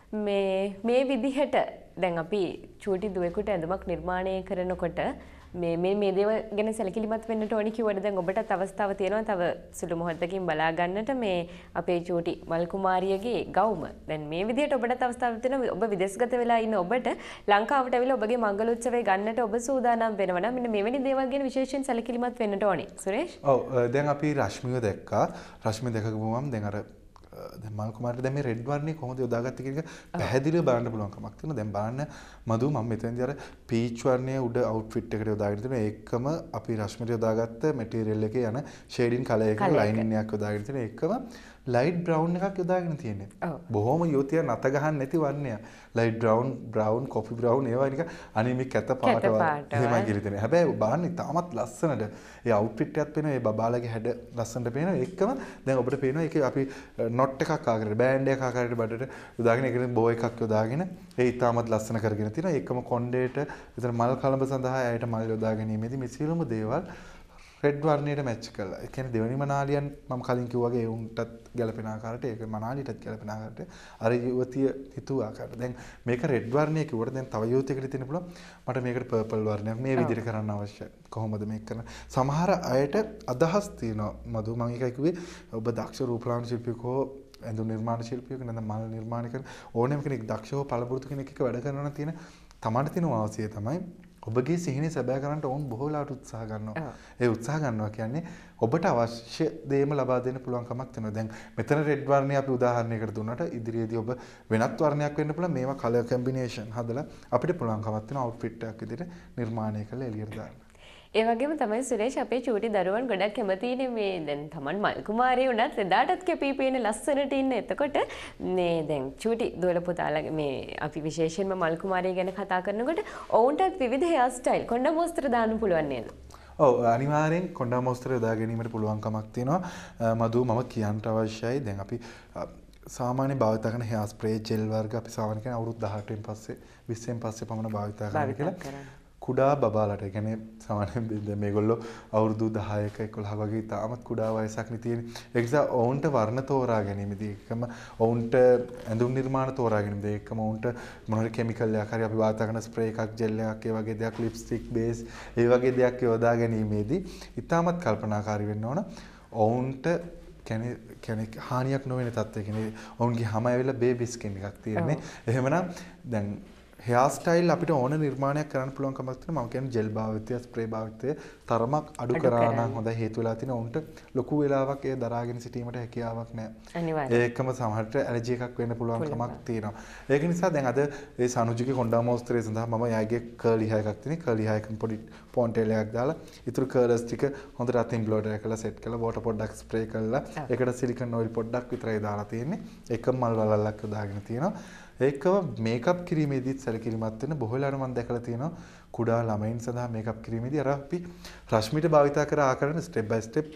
මේ මේ විදිහට දැන් අපි චූටි දුවෙකුට ඇඳුමක් නිර්මාණය කරනකොට මේ මේ මේ දේවල් ගැන සැලකිලිමත් වෙන්නට ඕනි කිව්වද දැන් ඔබටත් අවස්ථාව තියෙනවා තව සුළු මොහොතකින් බලා ගන්නට මේ අපේ චූටි මල් කුමාරියගේ ගවුම. දැන් මේ විදිහට ඔබටත් අවස්ථාවක් තියෙනවා ඔබ විදේශගත වෙලා ඉන්න ඔබට ලංකාවට ඇවිල්ලා ඔබගේ මංගල උත්සවය ගන්නට ඔබ සූදානම් වෙනවා නම් මෙන්න මෙවැනි දේවල් ගැන විශේෂයෙන් සැලකිලිමත් වෙන්නට ඕනි. සුරේෂ්? ඔව් දැන් අපි රශ්මිව දැක්කා. රශ්මිව දැකගමුවම දැන් අර දැන් මල් කුමාරට දැන් මේ රෙඩ් වර්ණේ කොහොමද යොදාගත්තේ කියන එක පැහැදිලිව බලන්න පුළුවන් කමක් තියෙනවා. දැන් බලන්න මధు මම මෙතනදී අර පීච් වර්ණයේ උඩ අවුට්ෆිට් එකට යොදාගෙන තියෙනවා. ඒකම අපි රශ්මිට යොදාගත්ත මැටීරියල් එකේ යන ෂේඩින් කලර් එක ලයිනින් එකක් යොදාගෙන තියෙනවා. ඒකම ලයිට් බ්‍රවුන් එකක් යොදාගෙන තියෙන්නේ. බොහොම යුවතිය නැත ගහන්න නැති වර්ණයක්. Light brown, brown, coffee brown ඒවා නිකන් අනිමික් කැත පාට වගේ එහෙමයි කියලා තියෙනවා. හැබැයි බලන්න ඉතාමත් ලස්සනට ඒ අවුට්ෆිට් එකත් පේනවා. ඒ බබාලගේ හැඩ ලස්සනට පේනවා. ඒකම දැන් ඔබට පේනවා ඒකේ අපි නොට් එකක් ආකාරයට බෑන්ඩ් එකක් ආකාරයට බඩට යොදාගෙන ඒකෙන් බෝ එකක් යොදාගෙන ඒ ඉතාමත් ලස්සන කරගෙන තියෙනවා. ඒකම කොණ්ඩේට විතර මල් කලඹ සඳහා ඇයට මල් යොදා ගැනීමේදී මේ සියලුම දේවල් රෙඩ් වර්ණයට මැච් කරලා. ඒ කියන්නේ දෙවෙනි මනාලියන් මම කලින් කිව්වා වගේ උන්ටත් ගැලපෙන ආකාරයට ඒක මනාලියටත් ගැලපෙන ආකාරයට අර යුවතිය හිතුව ආකාරයට. දැන් මේක රෙඩ් වර්ණය කිව්වට දැන් තව යුවතියකට තියෙන පුළුවන් මට මේකට පර්පල් වර්ණයක් මේ විදිහට කරන්න අවශ්‍යයි. කොහොමද මේක කරන්නේ? සමහර අයට අදහස් තියෙනවා. මధు මම එකයි කිව්වේ ඔබ දක්ෂ රූපලාවන්‍ය ශිල්පියෙක් හෝ ඇඳුම් නිර්මාණ ශිල්පියෙක් නැත්නම් මල් නිර්මාණ කරන ඕනෑම කෙනෙක් දක්ෂව පළපුරුදු කෙනෙක් එක්ක වැඩ කරනවා නම් තියෙන තමන්ට තියෙන වාසිය තමයි ඔබගේ සිහිනේ සැබෑ කරන්නට ඕන් බොහෝ වෙලාවට උත්සාහ ගන්නවා. ඒ උත්සාහ ගන්නවා කියන්නේ ඔබට අවශ්‍ය දේම ලබා දෙන්න පුළුවන් කමක් තියෙනවා. දැන් මෙතන රෙඩ් වර්ණය අපි උදාහරණයකට දුන්නාට ඉදිරියේදී ඔබ වෙනත් වර්ණයක් වෙන්න පුළුවන්. මේවා කලර් කම්බිනේෂන් හදලා අපිට පුළුවන් කමක් තියෙනවා අවුට්ෆිට් එකක් විදිහට නිර්මාණය කරලා එළියට දාන්න. ඒ වගේම තමයි සුරේෂ් අපේ චූටි දරුවන් ගොඩක් කැමතිනේ මේ දැන් තමන් මල් කුමාරිය වුණත් එදාටත් කැපී පෙනෙන ලස්සනට ඉන්න. එතකොට මේ දැන් චූටි දුවල පුතාලා මේ අපි විශේෂයෙන්ම මල් කුමාරිය ගැන කතා කරනකොට ඔවුන්ටත් විවිධ හෙයාර් ස්ටයිල් කොණ්ඩ මොස්තර දාන්න පුළුවන් නේද? ඔව් අනිවාර්යෙන් කොණ්ඩා මොස්තර යොදා ගැනීමට පුළුවන්කමක් තියෙනවා. මధు මම කියන්න අවශ්‍යයි. දැන් අපි සාමාන්‍ය භාවිත කරන හෙයාර් ස්ප්‍රේ ජෙල් වර්ග අපි සාමාන්‍ය කෙනෙක් අවුරුදු දහඅටෙන් පස්සේ විස්සෙන් පස්සේ පමණ භාවිත කරනවා කියලා. කුඩා බබාලට ඒ කියන්නේ සාමාන්‍යයෙන් මේගොල්ලෝ අවුරුදු දහයක එකොළහක වගේ තාමත් කුඩා වයසක් නේ තියෙන්නේ. ඒ නිසා ඔවුන්ට වර්ණ තෝරා ගැනීමදී එකම ඔවුන්ට ඇඳුම් නිර්මාණ තෝරා ගැනීමදී එකම ඔවුන්ට මොනවාරි කෙමිකල් එකක් හරි අපි වාත කරන ස්ප්‍රේ එකක් ජෙල් එකක් ඒ වගේ දෙයක් ලිප්ස්ටික් බේස් ඒ වගේ දෙයක් යොදා ගැනීමේදී ඉතාමත් කල්පනාකාරී වෙන්න ඕන. ඔවුන්ට කියන්නේ කියන්නේ හානියක් නොවන තත්ත්වයක කියන්නේ ඔවුන්ගේ හැම ඇවිල්ලා බේබි ස්කින් එකක් තියෙන්නේ. එහෙමනම් දැන් හෙයාර් ස්ටයිල් අපිට ඕන නිර්මාණයක් කරන්න පුළුවන් කමක් තියෙනවා. මම කියන්නේ ජෙල් භාවිතය, ස්ප්‍රේ භාවිතය තරමක් අඩු කරා නම් හොඳයි. හේතු වෙලා තියෙන උන්ට ලොකු වෙලාවක් ඒ දරාගෙන සිටීමට හැකියාවක් නැහැ. අනිවාර්යයෙන්. ඒකම සමහරට ඇලර්ජි එකක් වෙන්න පුළුවන් කමක් තියෙනවා. ඒක නිසා දැන් අද ඒ සනුජිගේ කොණ්ඩා මොස්තරේ සඳහා මම යාගේ කර්ලි හය එකක් තියෙන. කර්ලි හය එකෙන් පොඩි පොන්ටේල් එකක් දාලා ඊටු කර්ලස් ටික හොඳට අතින් බ්ලෝඩර් කරලා සෙට් කරලා වෝටර් පොඩ්ඩක් ස්ප්‍රේ කරලා ඒකට සිලිකන් ඔයිල් පොඩ්ඩක් විතරයි දාලා තියෙන්නේ. එකම මල් වලල්ලක් දාගෙන තියෙනවා. ඒකම මේකප් කිරීමේදීත් සැලකිලිමත් වෙන බොහෝ වෙලාවට මම දැකලා තියෙනවා කුඩා ළමයින් සඳහා මේකප් කිරීමේදී අර අපි රශ්මිට භාවිතා කර ආකාරයෙන් step by step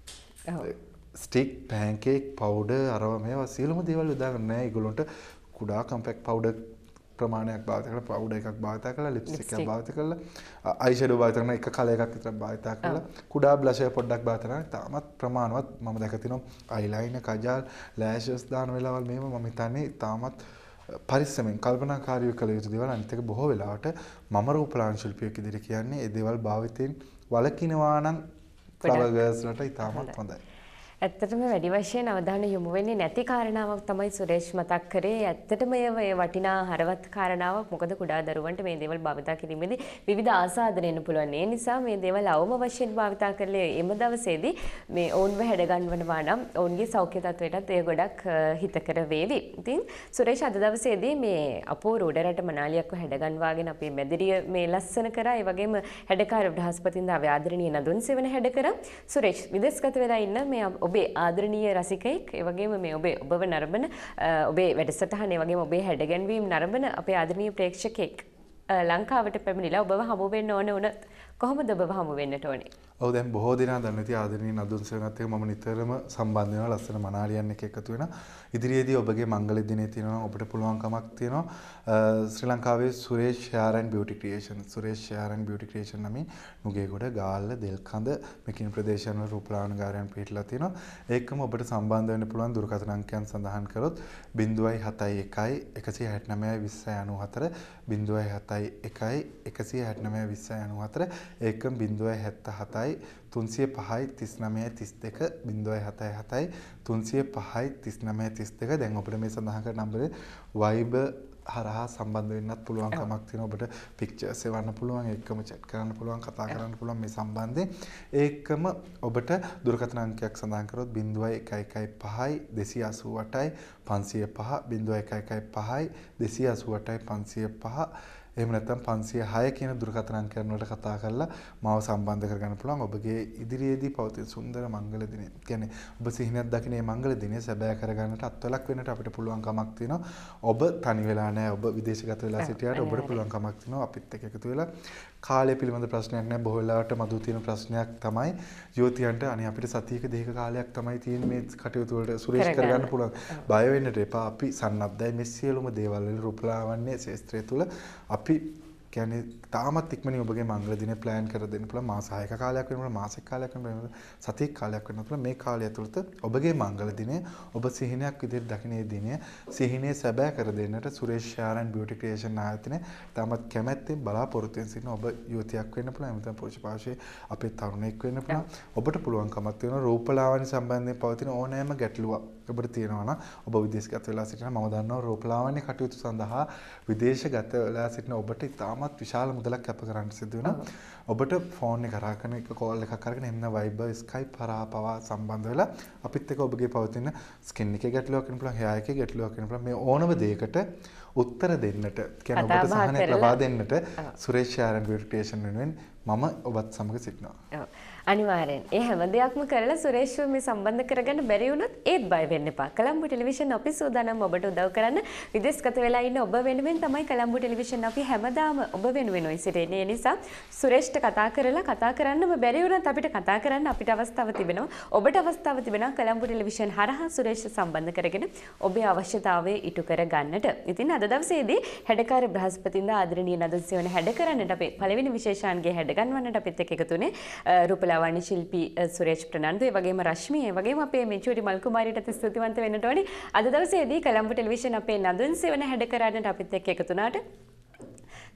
stick pancake powder අරව මේවා සියලුම දේවල් යොදාගන්න නෑ. ඒගොල්ලන්ට කුඩා කම්පැක්ට් පවුඩර් ප්‍රමාණයක් භාවිත කරලා පවුඩර් එකක් භාවිත කරලා ලිප්ස්ටික් එකක් භාවිත කරලා අයි ෂැඩෝ භාවිත කරන එක කලර් එකක් විතර භාවිත කරලා කුඩා බ්ලෂර් පොඩ්ඩක් භාවිත කරලා තාමත් ප්‍රමාණවත් මම දැක තිනවා අයිලයිනර් කජල් ලෑෂස් දාන වෙලාවල් මේව මම හිතන්නේ තාමත් පරිස්සමෙන් කල්පනාකාරීව කළ යුතු දේවල්. අනිත් එක බොහෝ වෙලාවට මම රූපලාවන්‍ය ශිල්පියෙක් ඉදිරියට කියන්නේ ඒ දේවල් භාවිතයෙන් වළකිනවා නම් ෆ්ලවර් ගර්ල්ස් ලට ඉතාමත් හොඳයි. ඇත්තටම වැඩි වශයෙන් අවධානය යොමු වෙන්නේ නැති කාරණාවක් තමයි සුරේෂ් මතක් කරේ. ඇත්තටම ඒ වටිනා හරවත් කාරණාවක්. මොකද කුඩා දරුවන්ට මේ දේවල් භාවිතා කිරීමේදී විවිධ ආසාදන එන්න පුළුවන්. ඒ නිසා මේ දේවල් අවම වශයෙන් භාවිතා කරලා එම දවසේදී මේ ඔවුන්ව හැඩ ගන්වනවා නම් ඔවුන්ගේ සෞඛ්‍ය තත්ත්වයටත් ඒ ගොඩක් හිතකර වේවි. ඉතින් සුරේෂ් අද දවසේදී මේ අපූර්ව උඩරට මනාලියක්ව හැඩ ගන්වාගෙන අපේ මැදිරිය මේ ලස්සන කරා. ඒ වගේම හැඩකාර බ්‍රහස්පතින්දා ආදරණීය නදුන් සෙවන හැඩ කරා. සුරේෂ් විදේශගත වෙලා ඉන්න මේ ඔබේ ආදරණීය රසිකයෙක්, ඒ වගේම මේ ඔබේ ඔබව නරඹන ඔබේ වැඩසටහන, ඒ වගේම ඔබේ හැඩගැන්වීම් නරඹන අපේ ආදරණීය ප්‍රේක්ෂකෙක් ලංකාවට පැමිණිලා ඔබව හමු වෙන්න ඕන වුණත් කොහොමද ඔබව හමු වෙන්නට ඕනේ? ඔව් දැන් බොහෝ දෙනා දන්නවා ඉතින් ආදරණීය නදුන් සෙවණත් එක්ක මම නිතරම සම්බන්ධ වෙනවා. ලස්සන මනාලියන් එක එකතු වෙනවා. ඉදිරියේදී ඔබගේ මංගල දිනේ තියෙනවා ඔබට පුළුවන්කමක් තියෙනවා ශ්‍රී ලංකාවේ Suresh hair and beauty creation Suresh hair and beauty creation නමින් නුගේගොඩ ගාල්ල දෙල්කඳ මෙකින ප්‍රදේශයන් වල රූපලාවන්‍යකාරයන් පිටලා තියෙනවා. ඒකම ඔබට සම්බන්ධ වෙන්න පුළුවන් දුරකථන අංකයන් සඳහන් කරොත් zero seven one one one six nine two zero nine four zero seven one one one six nine two zero nine four ඒකම zero seven seven තුන්සිය පහයි තිස් නවයයි තිස් දෙක බිංදුවයි හතයි හතයි තුන්සිය පහයි තිස් නවයයි තිස් දෙක. දැන් ඔබට මේ සඳහන් කරන නම්බරේ Viber හරහා සම්බන්ධ වෙන්නත් පුළුවන් කමක් තියෙනවා. ඔබට පික්චර්ස් එවන්න පුළුවන්, ඒකම chat කරන්න පුළුවන්, කතා කරන්න පුළුවන් මේ සම්බන්ධයෙන්. ඒකම ඔබට දුරකථන අංකයක් සඳහන් කරොත් zero one one five two eight eight පන්සිය පහ zero one one five two eight eight පන්සිය පහ එහෙම නැත්නම් පන්සිය හය කියන දුරකථන අංකයන් වලට කතා කරලා මාව සම්බන්ධ කරගන්න පුළුවන්. ඔබගේ ඉදිරියේදී පවතින සුන්දර මංගල දිනය. කියන්නේ ඔබ සිහිනයක් දකින මේ මංගල දිනය සැබෑ කරගන්නට අත්වලක් වෙන්නට අපිට පුළුවන් කමක් තියෙනවා. ඔබ තනි වෙලා නැහැ. ඔබ විදේශගත වෙලා සිටියාට ඔබට පුළුවන් කමක් තියෙනවා අපිත් එක්ක එකතු වෙලා කාලය පිළිබඳ ප්‍රශ්නයක් නැහැ. බොහෝ වෙලාවට මතු තියෙන ප්‍රශ්නයක් තමයි යුවතියන්ට අනේ අපිට සතියක දෙක කාලයක් තමයි තියෙන්නේ මේ කටයුතු වලට සුරේෂ් කරගන්න පුළුවන්. බය වෙන්නට එපා. අපි සන්නද්ධයි මේ සියලුම දේවල් වල රූපලාවන්‍ය ශාස්ත්‍රය තුල අපි කියන්නේ තාමත් ඉක්මනින් ඔබගේ මංගල දිනේ ප්ලෑන් කර දෙන්න පුළුවන්. මාස හයක කාලයක් වෙනකොට මාසෙක කාලයක් වෙනකොට සතියක කාලයක් වෙනකොට මේ කාලය ඇතුළත ඔබගේ මංගල දිනේ ඔබ සිහිනයක් විදිහට දකිනේ දිනය සිහිනේ සැබෑ කර දෙන්නට Suresh hair and beauty creation ආයතනය තාමත් කැමැත්තෙන් බලාපොරොත්තුෙන් සිටින ඔබ යුවතියක් වෙන්න පුළුවන්. එතන පුරුෂ පාර්ශ්වයේ අපේ තරුණයෙක් වෙන්න පුළුවන්. ඔබට පුළුවන්කමක් තියෙනවා රූපලාවන්‍ය සම්බන්ධයෙන් පවතින ඕනෑම ගැටලුවක් ඔබට තියෙනවා නම් ඔබ විදේශගත වෙලා සිටින මම දන්නවා රූපලාවන්‍ය කටයුතු සඳහා විදේශගත වෙලා සිටින ඔබට ඉතාමත් විශාල මුදලක් කැප කරන්න සිදු වෙනවා. ඔබට ෆෝන් එක කරා කරන එක කෝල් එකක් අරගෙන එන්න Viber Skype හරහා පවා සම්බන්ධ වෙලා අපිත් එක්ක ඔබගේ පවතින ස්කින් එකේ ගැටලුවක් වෙන්න පුළුවන්, හෙයාර් එකේ ගැටලුවක් වෙන්න පුළුවන්. මේ ඕනම දෙයකට උත්තර දෙන්නට කියන්නේ ඔබට සහනයක් ලබා දෙන්නට Suresh hair and beauty creation වෙනුවෙන් මම ඔබත් සමග සිටිනවා. ඔව්. අනිවාර්යෙන්. ඒ හැම දෙයක්ම කරලා සුරේෂ්ව මේ සම්බන්ධ කරගන්න බැරි වුණොත් ඒත් බය වෙන්න එපා. කොළඹ ටෙලිවිෂන් අපි සූදානම් ඔබට උදව් කරන්න. විදේශගත වෙලා ඉන්න ඔබ වෙනුවෙන් තමයි කොළඹ ටෙලිවිෂන් අපි හැමදාම ඔබ වෙනුවෙන් ඔය සිටින්නේ. ඒ නිසා සුරේෂ්ට කතා කරලා කතා කරන්නම බැරි වුණත් අපිට කතා කරන්න අපිට අවස්ථාව තිබෙනවා. ඔබට අවස්ථාව තිබෙනවා කොළඹ ටෙලිවිෂන් හරහා සුරේෂ් සම්බන්ධ කරගෙන ඔබේ අවශ්‍යතාවය ඉටු කර ගන්නට. ඉතින් අද දවසේදී හැඩකාර බ්‍රහස්පතින්දා ආදරණීය නදුන් සෙවන හැඩ කරන්නට අපේ පළවෙනි විශේෂාංගයේ හැඩ ගන්වන්නට අපිත් එක්ක එකතුනේ රූපලාවන්‍ය ශිල්පී සුරේෂ් ප්‍රනාන්දු, ඒ වගේම රශ්මි, ඒ වගේම අපේ මෙචුරි මල් කුමාරියට ස්තුතිවන්ත වෙන්නට ඕනේ. අද දවසේදී කොළඹ ටෙලිවිෂන් අපේ නදුන් සෙවන හැඩ කරන්නට අපිත් එක්ක එකතු වුණාට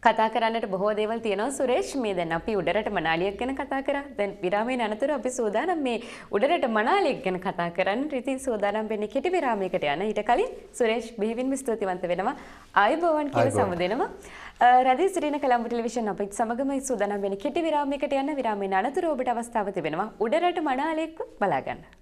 කතා කරන්නට බොහෝ දේවල් තියෙනවා සුරේෂ්. මේ දැන් අපි උඩරට මනාලියක් ගැන කතා කරා. දැන් විරාමයෙන් අනතුරු අපි සූදානම් මේ උඩරට මනාලියක් ගැන කතා කරන්න. ඉතින් සූදානම් වෙන්නේ කෙටි විරාමයකට යන. ඊට කලින් සුරේෂ් බෙහෙවින්ම ස්තුතිවන්ත වෙනවා. ආයුබෝවන් කියලා සමුදෙනවා. රදී සිටින කොළඹ ටෙලිවිෂන් අපිත් සමගම සූදානම් වෙන කෙටි විරාමයකට යන. විරාමයෙන් අනතුරු ඔබට අවස්ථාව තිබෙනවා උඩරට මනාලියක් බලා ගන්න.